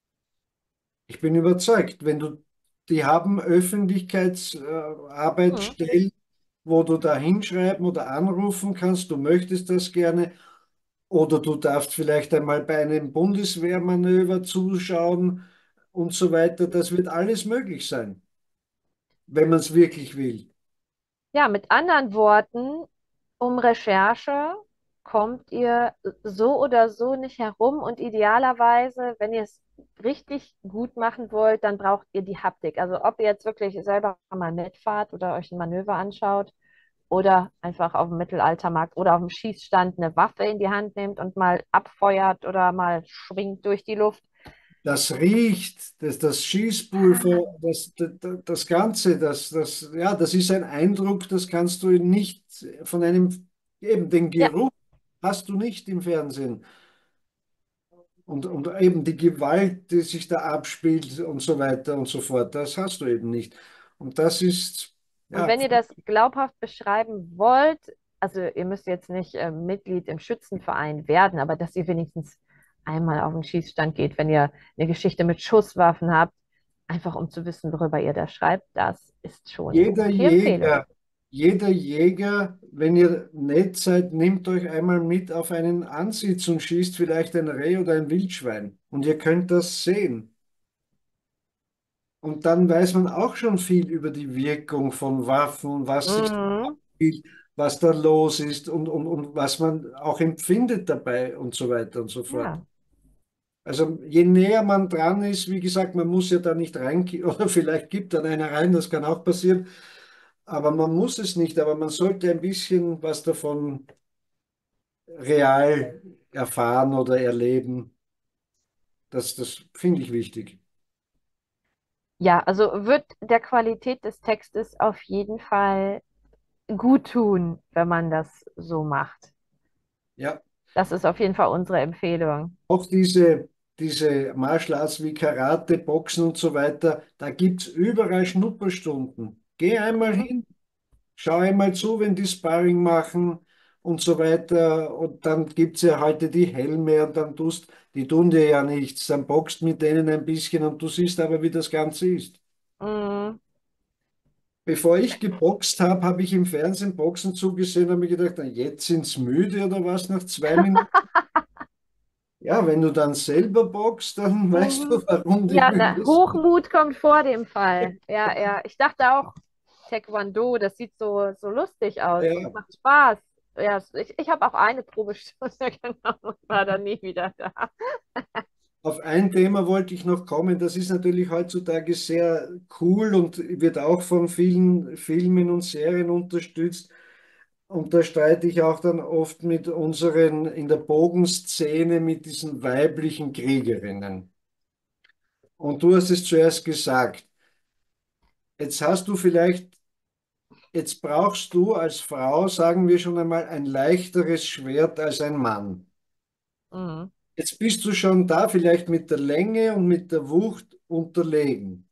Ich bin überzeugt, wenn du, die haben Hm. Öffentlichkeitsarbeitsstellen, wo du da hinschreiben oder anrufen kannst, du möchtest das gerne, oder du darfst vielleicht einmal bei einem Bundeswehrmanöver zuschauen und so weiter. Das wird alles möglich sein, wenn man es wirklich will. Ja, mit anderen Worten, um Recherche kommt ihr so oder so nicht herum und idealerweise, wenn ihr es richtig gut machen wollt, dann braucht ihr die Haptik. Also ob ihr jetzt wirklich selber mal mitfahrt oder euch ein Manöver anschaut oder einfach auf dem Mittelaltermarkt oder auf dem Schießstand eine Waffe in die Hand nehmt und mal abfeuert oder mal schwingt durch die Luft. Das riecht, das Schießpulver, das Ganze, ja, das ist ein Eindruck, das kannst du nicht von einem, eben den Ja, Geruch hast du nicht im Fernsehen. Und eben die Gewalt, die sich da abspielt und so weiter und so fort, das hast du eben nicht. Und das ist, und ja, wenn ihr das glaubhaft beschreiben wollt, also ihr müsst jetzt nicht Mitglied im Schützenverein werden, aber dass ihr wenigstens einmal auf den Schießstand geht, wenn ihr eine Geschichte mit Schusswaffen habt, einfach um zu wissen, worüber ihr da schreibt, das ist schon jeder die Empfehlung. Jäger, jeder Jäger, wenn ihr nett seid, nimmt euch einmal mit auf einen Ansitz und schießt vielleicht ein Reh oder ein Wildschwein. Und ihr könnt das sehen. Und dann weiß man auch schon viel über die Wirkung von Waffen, was sich Mhm. abspielt, was da los ist und was man auch empfindet dabei und so weiter und so fort. Ja. Also je näher man dran ist, wie gesagt, man muss ja da nicht rein, oder vielleicht gibt dann einer rein, das kann auch passieren, aber man muss es nicht, aber man sollte ein bisschen was davon real erfahren oder erleben. Das finde ich wichtig. Ja, also wird der Qualität des Textes auf jeden Fall gut tun, wenn man das so macht. Ja. Das ist auf jeden Fall unsere Empfehlung. Auch diese Martial Arts wie Karate, Boxen und so weiter, da gibt es überall Schnupperstunden. Geh einmal Mhm. hin, schau einmal zu, wenn die Sparring machen und so weiter. Und dann gibt es ja heute die Helme und dann die tun dir ja nichts. Dann boxt mit denen ein bisschen und du siehst aber, wie das Ganze ist. Mhm. Bevor ich geboxt habe, habe ich im Fernsehen Boxen zugesehen, habe mir gedacht, na, jetzt sind sie müde oder was nach 2 Minuten. Ja, wenn du dann selber boxt, dann weißt du, Mhm. warum die Ja, müde sind. Hochmut kommt vor dem Fall. Ja, ja. Ich dachte auch, Taekwondo, das sieht so lustig aus und Ja, macht Spaß. Ja, ich habe auch eine Probestunde genommen und war dann nie wieder da. auf ein Thema wollte ich noch kommen. Das ist natürlich heutzutage sehr cool und wird auch von vielen Filmen und Serien unterstützt. Und da streite ich auch dann oft mit unseren in der Bogenszene mit diesen weiblichen Kriegerinnen. Und du hast es zuerst gesagt. Jetzt hast du vielleicht, jetzt brauchst du als Frau, sagen wir schon einmal, ein leichteres Schwert als ein Mann. Mhm. Jetzt bist du schon da vielleicht mit der Länge und mit der Wucht unterlegen.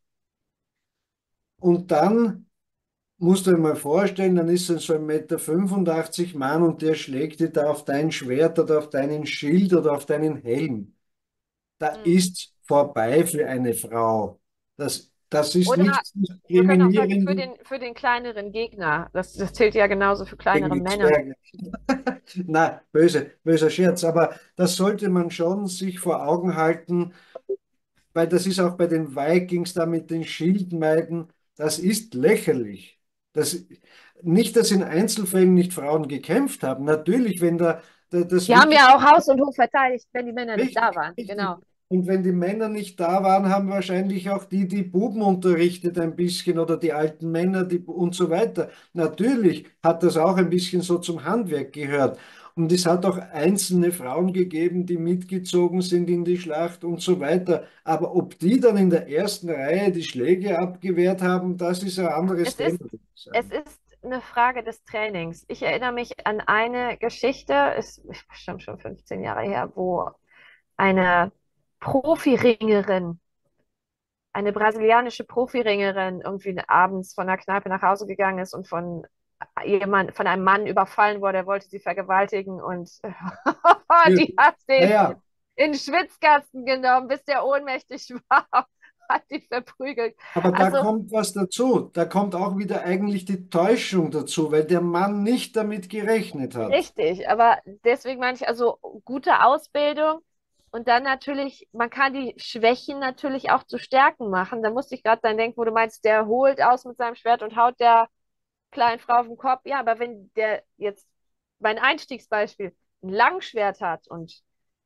Und dann musst du dir mal vorstellen, dann ist so ein Meter 85 Mann und der schlägt dir da auf dein Schwert oder auf deinen Schild oder auf deinen Helm. Da Mhm. ist vorbei für eine Frau. Das ist Oder nicht wir können auch sagen, diskriminierend für den kleineren Gegner. Das zählt ja genauso für gegen kleinere die Männer. Zwerge. Na, böser Scherz, aber das sollte man schon sich vor Augen halten, weil das ist auch bei den Vikings da mit den Schildmeiden, das ist lächerlich. Das, nicht, dass in Einzelfällen nicht Frauen gekämpft haben. Natürlich, wenn das Die haben wirklich ja auch Haus und Hof verteidigt, wenn die Männer nicht da richtig, waren. richtig. Genau. Und wenn die Männer nicht da waren, haben wahrscheinlich auch die Buben unterrichtet ein bisschen oder die alten Männer und so weiter. Natürlich hat das auch ein bisschen so zum Handwerk gehört. Und es hat auch einzelne Frauen gegeben, die mitgezogen sind in die Schlacht und so weiter. Aber ob die dann in der ersten Reihe die Schläge abgewehrt haben, das ist ein anderes Es ist, Thema, würde ich es sagen. ist eine Frage des Trainings. Ich erinnere mich an eine Geschichte, ist bestimmt schon 15 Jahre her, wo eine Profiringerin, eine brasilianische Profiringerin irgendwie abends von der Kneipe nach Hause gegangen ist und von einem Mann überfallen wurde, der wollte sie vergewaltigen und die hat den Naja, in den Schwitzkasten genommen, bis der ohnmächtig war, hat die verprügelt. aber da Also kommt was dazu. Da kommt auch wieder eigentlich die Täuschung dazu, weil der Mann nicht damit gerechnet hat. richtig, aber deswegen meine ich also gute Ausbildung und dann natürlich, man kann die Schwächen natürlich auch zu Stärken machen. Da musste ich gerade dann denken, wo du meinst, der holt aus mit seinem Schwert und haut der kleinen Frau auf den Kopf. Ja, aber wenn der jetzt, mein Einstiegsbeispiel, ein Langschwert hat und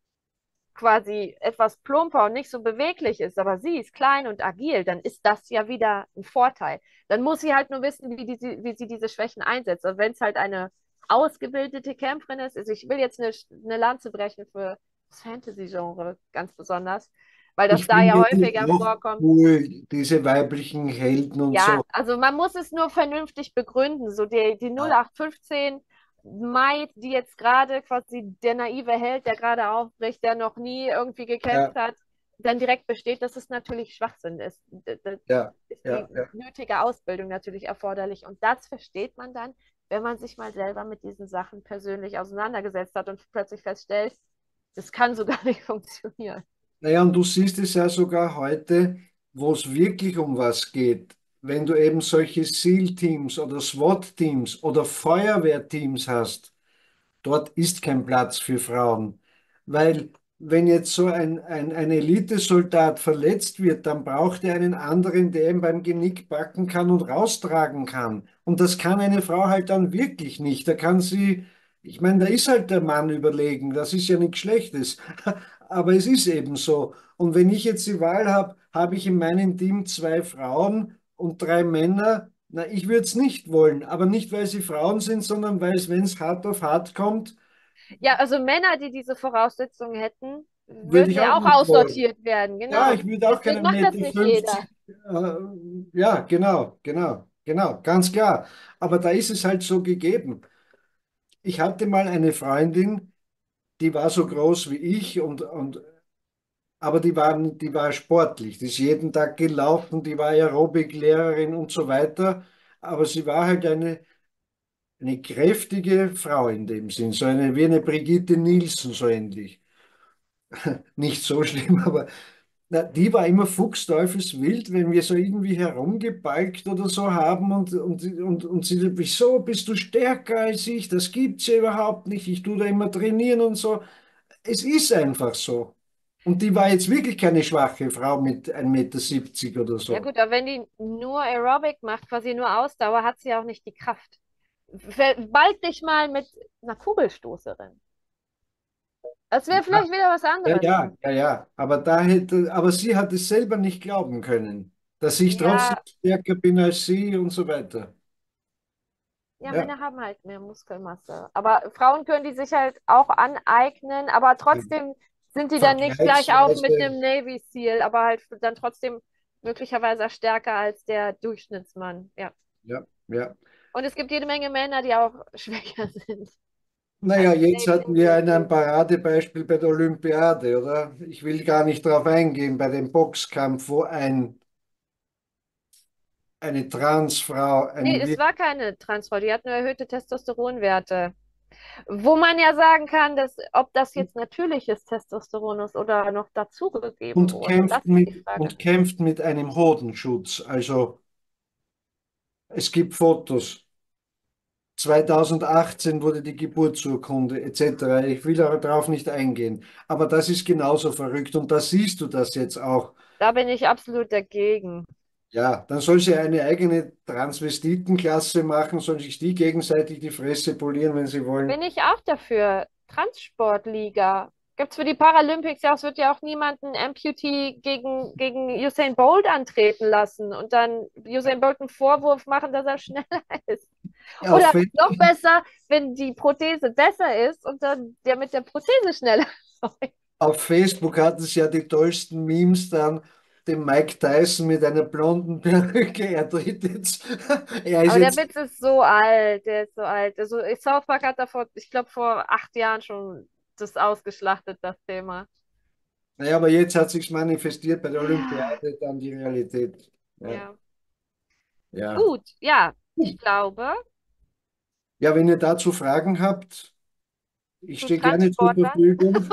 quasi etwas plumper und nicht so beweglich ist, aber sie ist klein und agil, dann ist das ja wieder ein Vorteil. Dann muss sie halt nur wissen, wie sie diese Schwächen einsetzt. Und wenn es halt eine ausgebildete Kämpferin ist, also ich will jetzt eine Lanze brechen für das Fantasy-Genre ganz besonders, weil das Ich da ja finde die häufiger auch vorkommt. cool, diese weiblichen Helden und Ja, so. also man muss es nur vernünftig begründen. So die Ja, 0815 Maid, die jetzt gerade quasi der naive Held, der gerade aufbricht, der noch nie irgendwie gekämpft ja, hat, dann direkt besteht, dass es natürlich Schwachsinn ist. Da ja, ist die ja. nötige Ausbildung natürlich erforderlich. Und das versteht man dann, wenn man sich mal selber mit diesen Sachen persönlich auseinandergesetzt hat und plötzlich feststellt, das kann so gar nicht funktionieren. Naja, und du siehst es ja sogar heute, wo es wirklich um was geht. Wenn du eben solche SEAL-Teams oder SWAT-Teams oder Feuerwehrteams hast, dort ist kein Platz für Frauen. Weil wenn jetzt so ein Elitesoldat verletzt wird, dann braucht er einen anderen, der ihn beim Genick packen kann und raustragen kann. Und das kann eine Frau halt dann wirklich nicht. Da kann sie, ich meine, da ist halt der Mann überlegen, das ist ja nichts Schlechtes. Aber es ist eben so. Und wenn ich jetzt die Wahl habe, habe ich in meinem Team 2 Frauen und 3 Männer. Na, ich würde es nicht wollen, aber nicht, weil sie Frauen sind, sondern weil es, wenn es hart auf hart kommt, Ja, also Männer, die diese Voraussetzungen hätten, würde würden ich auch ja auch nicht wollen. aussortiert werden. Ja, Genau. ich würde auch Deswegen keinen macht das Meter nicht jeder. 50. Ja, genau, ganz klar. Aber da ist es halt so gegeben. Ich hatte mal eine Freundin, die war so groß wie ich aber die war sportlich. Die ist jeden Tag gelaufen, die war Aerobic-Lehrerin und so weiter. Aber sie war halt eine kräftige Frau in dem Sinn, so wie eine Brigitte Nielsen, so ähnlich. Nicht so schlimm, aber na, die war immer fuchsteufelswild, wenn wir so irgendwie herumgebalgt oder so haben und sie, wieso bist du stärker als ich? Das gibt's ja überhaupt nicht. Ich tue da immer trainieren und so. Es ist einfach so. Und die war jetzt wirklich keine schwache Frau mit 1,70 Meter oder Ja so. gut, aber wenn die nur Aerobic macht, quasi nur Ausdauer, hat sie ja auch nicht die Kraft. Balg dich mal mit einer Kugelstoßerin. Das wäre vielleicht wieder was Ja, anderes. ja, ja, ja. Aber sie hat es selber nicht glauben können, dass ich trotzdem Ja, stärker bin als sie und so weiter. ja, Ja, Männer haben halt mehr Muskelmasse. Aber Frauen können die sich halt auch aneignen, aber trotzdem sind die dann nicht gleich auf mit vergleichsweise, einem Navy SEAL, aber halt dann trotzdem möglicherweise stärker als der Durchschnittsmann. Ja. ja, ja. Und es gibt jede Menge Männer, die auch schwächer sind Naja, als jetzt Navy hatten wir ein SEAL. Paradebeispiel bei der Olympiade, oder? Ich will gar nicht darauf eingehen, bei dem Boxkampf, wo eine Transfrau Nee, einen es Wir- war keine Transfrau, die hat nur erhöhte Testosteronwerte. Wo man ja sagen kann, dass, ob das jetzt natürliches Testosteron ist oder noch dazugegeben wurde. Das ist die Frage. und kämpft mit einem Hodenschutz. Also es gibt Fotos. 2018 wurde die Geburtsurkunde etc. Ich will darauf nicht eingehen. Aber das ist genauso verrückt und da siehst du das jetzt auch. Da bin ich absolut dagegen. Ja, dann soll sie eine eigene Transvestitenklasse machen, sollen sich die gegenseitig die Fresse polieren, wenn sie wollen. Bin ich auch dafür. Transportliga. Gibt es für die Paralympics ja, es wird ja auch niemanden Amputee gegen Usain Bolt antreten lassen und dann Usain Bolt einen Vorwurf machen, dass er schneller ist. Auf, Oder Fe- noch besser, wenn die Prothese besser ist und dann der mit der Prothese schneller läuft. auf Facebook hatten sie ja die tollsten Memes dann, den Mike Tyson mit einer blonden Perücke. Er tritt jetzt, er ist Aber der jetzt, Witz ist so alt, der ist so alt. Also South Park hat da vor, ich glaube, vor 8 Jahren schon das ausgeschlachtet, das Thema. naja, aber jetzt hat sich's manifestiert bei der Ja, Olympiade, dann die Realität. Ja, ja. ja. Gut, ja, ich glaube, Ja, wenn ihr dazu Fragen habt, ich zu stehe gerne zur Transportlern. Verfügung.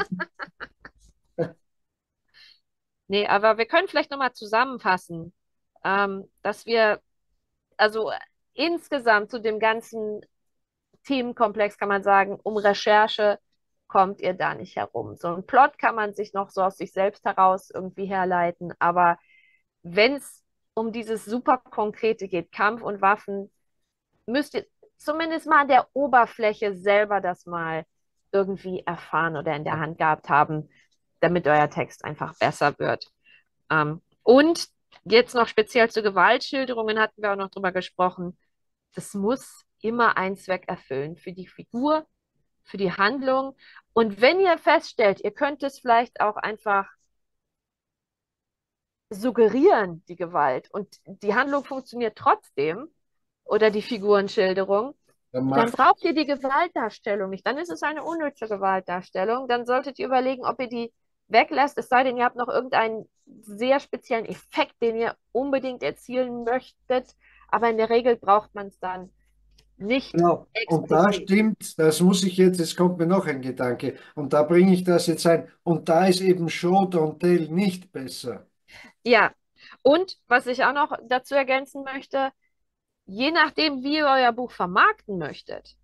Nee, aber wir können vielleicht nochmal zusammenfassen, dass wir, also insgesamt zu dem ganzen Themenkomplex kann man sagen, um Recherche kommt ihr da nicht herum. So ein Plot kann man sich noch so aus sich selbst heraus irgendwie herleiten, aber wenn es um dieses super Konkrete geht, Kampf und Waffen, müsst ihr zumindest mal an der Oberfläche selber das mal irgendwie erfahren oder in der Hand gehabt haben, damit euer Text einfach besser wird. Und jetzt noch speziell zu Gewaltschilderungen hatten wir auch noch drüber gesprochen. Das muss immer einen Zweck erfüllen für die Figur, für die Handlung. Und wenn ihr feststellt, ihr könnt es vielleicht auch einfach suggerieren, die Gewalt, und die Handlung funktioniert trotzdem oder die Figurenschilderung, Dann dann macht, braucht ihr die Gewaltdarstellung nicht. Dann ist es eine unnütze Gewaltdarstellung. Dann solltet ihr überlegen, ob ihr die weglasst, es sei denn, ihr habt noch irgendeinen sehr speziellen Effekt, den ihr unbedingt erzielen möchtet. Aber in der Regel braucht man es dann nicht genau. Und da explizit. stimmt, das muss ich jetzt kommt mir noch ein Gedanke. Und da bringe ich das jetzt ein. Und da ist eben Show Don't Tell nicht besser. Ja, und was ich auch noch dazu ergänzen möchte, je nachdem, wie ihr euer Buch vermarkten möchtet,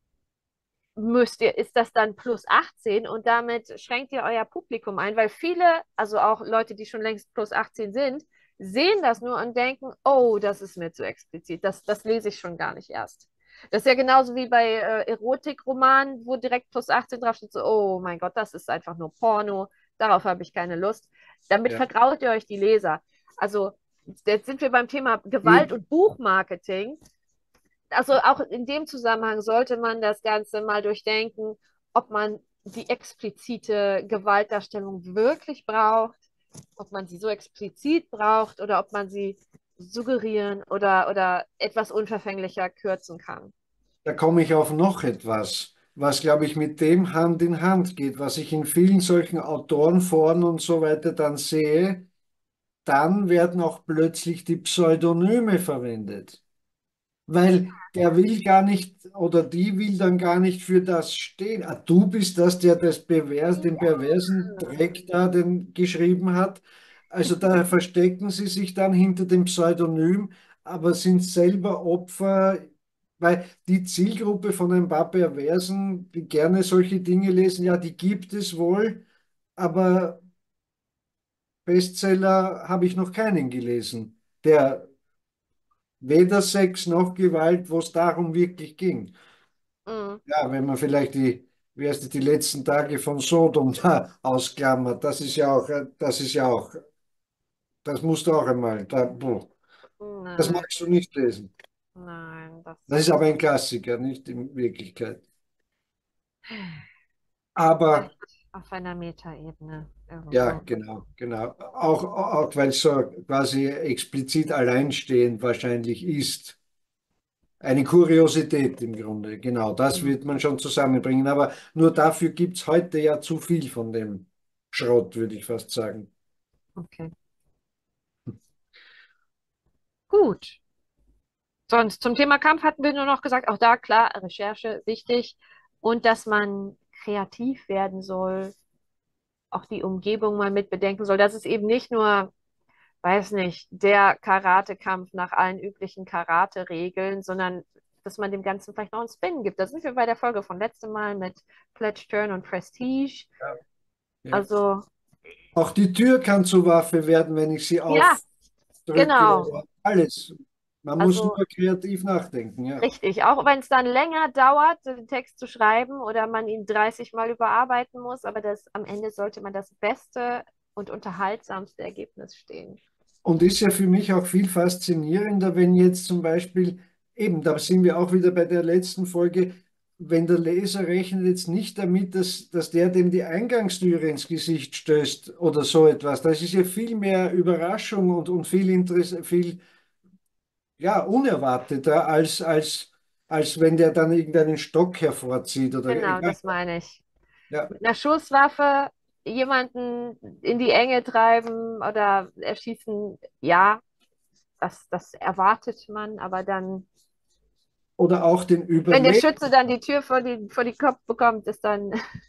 ist das dann plus 18 und damit schränkt ihr euer Publikum ein, weil viele, also auch Leute, die schon längst plus 18 sind, sehen das nur und denken, oh, das ist mir zu explizit, das lese ich schon gar nicht erst. Das ist ja genauso wie bei Erotikromanen, wo direkt plus 18 draufsteht, so, oh mein Gott, das ist einfach nur Porno, darauf habe ich keine Lust. Damit Ja. vergrault ihr euch die Leser. Also, jetzt sind wir beim Thema Gewalt Die, und Buchmarketing. Also auch in dem Zusammenhang sollte man das Ganze mal durchdenken, ob man die explizite Gewaltdarstellung wirklich braucht, ob man sie so explizit braucht oder ob man sie suggerieren oder etwas unverfänglicher kürzen kann. da komme ich auf noch etwas. was, glaube ich, mit dem Hand in Hand geht, was ich in vielen solchen Autorenforen und so weiter dann sehe, dann werden auch plötzlich die Pseudonyme verwendet. Weil der will gar nicht oder die will dann gar nicht für das stehen. Ah, du bist das, der den perversen Dreck da geschrieben hat. Also da verstecken sie sich dann hinter dem Pseudonym, aber sind selber Opfer, weil die Zielgruppe von ein paar Perversen, die gerne solche Dinge lesen, ja, die gibt es wohl, aber Bestseller habe ich noch keinen gelesen, der weder Sex noch Gewalt, wo es darum wirklich ging. Mm, Ja, wenn man vielleicht wie heißt es, die letzten Tage von Sodom da ausklammert, das musst du auch einmal, das nein, magst du nicht lesen. nein, das Das ist aber ein Klassiker, nicht in Wirklichkeit. Aber vielleicht auf einer Metaebene ja, irgendwo. genau, genau. Auch weil es so quasi explizit alleinstehend wahrscheinlich ist. Eine Kuriosität im Grunde, genau. Das Mm, wird man schon zusammenbringen. Aber nur dafür gibt es heute ja zu viel von dem Schrott, würde ich fast sagen. okay, gut. Sonst zum Thema Kampf hatten wir nur noch gesagt, auch da klar, Recherche wichtig und dass man kreativ werden soll, auch die Umgebung mal mit bedenken soll, dass es eben nicht nur, weiß nicht, der Karate-Kampf nach allen üblichen Karate-Regeln, sondern dass man dem Ganzen vielleicht noch einen Spin gibt. Da sind wir bei der Folge von letztem Mal mit Pledge, Turn und Prestige. Ja. Ja. Also, Auch die Tür kann zur Waffe werden, wenn ich sie ja, aufdrücke. genau. Alles. Man muss Also nur kreativ nachdenken, ja. richtig, auch wenn es dann länger dauert, den Text zu schreiben oder man ihn 30 Mal überarbeiten muss, aber am Ende sollte man das beste und unterhaltsamste Ergebnis stehen. Und ist ja für mich auch viel faszinierender, wenn jetzt zum Beispiel, eben, da sind wir auch wieder bei der letzten Folge, wenn der Leser rechnet jetzt nicht damit, dass der dem die Eingangstüre ins Gesicht stößt oder so etwas. Das ist ja viel mehr Überraschung und viel, viel ja, unerwarteter, als wenn der dann irgendeinen Stock hervorzieht oder Genau, egal. das meine ich. Ja. Mit einer Schusswaffe jemanden in die Enge treiben oder erschießen, ja, das erwartet man, aber dann, Oder auch den wenn der Überleg Schütze dann die Tür vor die Kopf bekommt, ist dann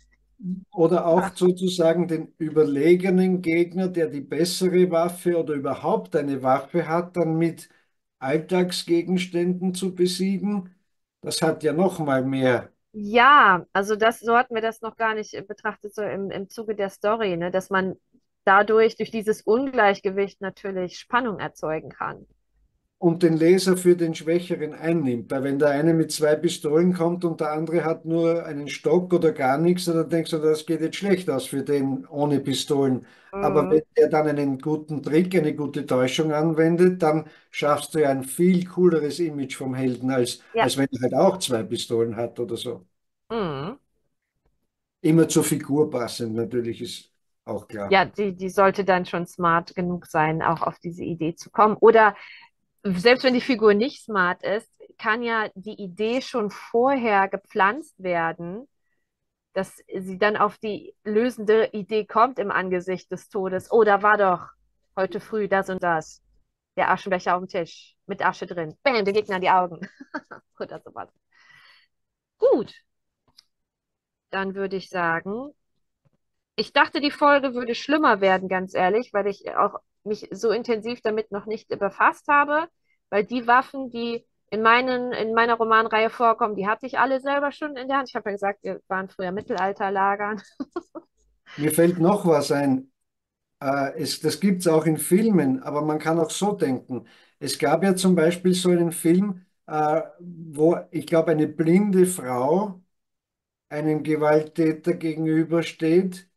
oder auch was. sozusagen den überlegenen Gegner, der die bessere Waffe oder überhaupt eine Waffe hat, dann mit Alltagsgegenständen zu besiegen. Das hat ja noch mal mehr. Ja, also so hatten wir das noch gar nicht betrachtet, so im Zuge der Story, ne, dass man dadurch, durch dieses Ungleichgewicht natürlich Spannung erzeugen kann. Und den Leser für den Schwächeren einnimmt. Weil wenn der eine mit zwei Pistolen kommt und der andere hat nur einen Stock oder gar nichts, dann denkst du, das geht jetzt schlecht aus für den ohne Pistolen. Aber Mhm. wenn er dann einen guten Trick, eine gute Täuschung anwendet, dann schaffst du ja ein viel cooleres Image vom Helden, Ja. als wenn er halt auch zwei Pistolen hat oder so. Mhm. Immer zur Figur passend, natürlich ist auch klar. Ja, die sollte dann schon smart genug sein, auch auf diese Idee zu kommen. Oder selbst wenn die Figur nicht smart ist, kann ja die Idee schon vorher gepflanzt werden, dass sie dann auf die lösende Idee kommt im Angesicht des Todes. Oh, da war doch heute früh das und das. Der Aschenbecher auf dem Tisch mit Asche drin. Bam, der Gegner in die Augen. Oder sowas. Gut, dann würde ich sagen, ich dachte, die Folge würde schlimmer werden, ganz ehrlich, weil ich auch mich so intensiv damit noch nicht befasst habe, weil die Waffen, die in meiner Romanreihe vorkommen, die hatte ich alle selber schon in der Hand. Ich habe ja gesagt, wir waren früher Mittelalterlagern. Mir fällt noch was ein. Das gibt es auch in Filmen, aber man kann auch so denken. Es gab ja zum Beispiel so einen Film, wo ich glaube, eine blinde Frau einem Gewalttäter gegenübersteht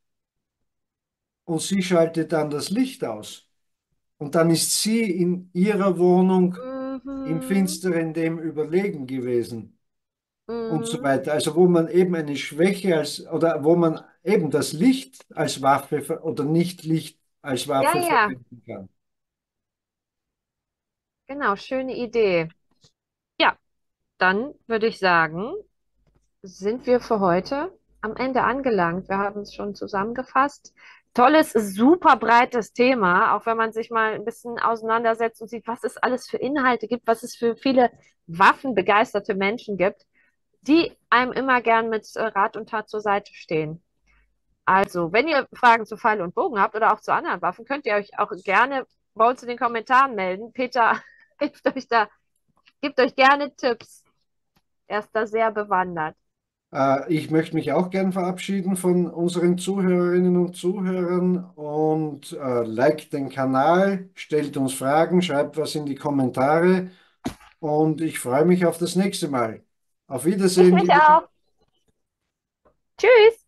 und sie schaltet dann das Licht aus. Und dann ist sie in ihrer Wohnung im Mhm. Finsteren dem überlegen gewesen und so Mhm. weiter. Also wo man eben eine Schwäche oder wo man eben das Licht als Waffe oder nicht Licht als Ja, Waffe ja, verwenden kann. genau, schöne Idee. Ja, dann würde ich sagen, sind wir für heute am Ende angelangt. Wir haben es schon zusammengefasst. Tolles, super breites Thema, auch wenn man sich mal ein bisschen auseinandersetzt und sieht, was es alles für Inhalte gibt, was es für viele waffenbegeisterte Menschen gibt, die einem immer gern mit Rat und Tat zur Seite stehen. Also, wenn ihr Fragen zu Pfeil und Bogen habt oder auch zu anderen Waffen, könnt ihr euch auch gerne bei uns in den Kommentaren melden. Peter hilft euch da, gibt euch gerne Tipps. Er ist da sehr bewandert. Ich möchte mich auch gern verabschieden von unseren Zuhörerinnen und Zuhörern und liked den Kanal, stellt uns Fragen, schreibt was in die Kommentare und ich freue mich auf das nächste Mal. Auf Ich Wiedersehen, mich liebe auch. Tschüss.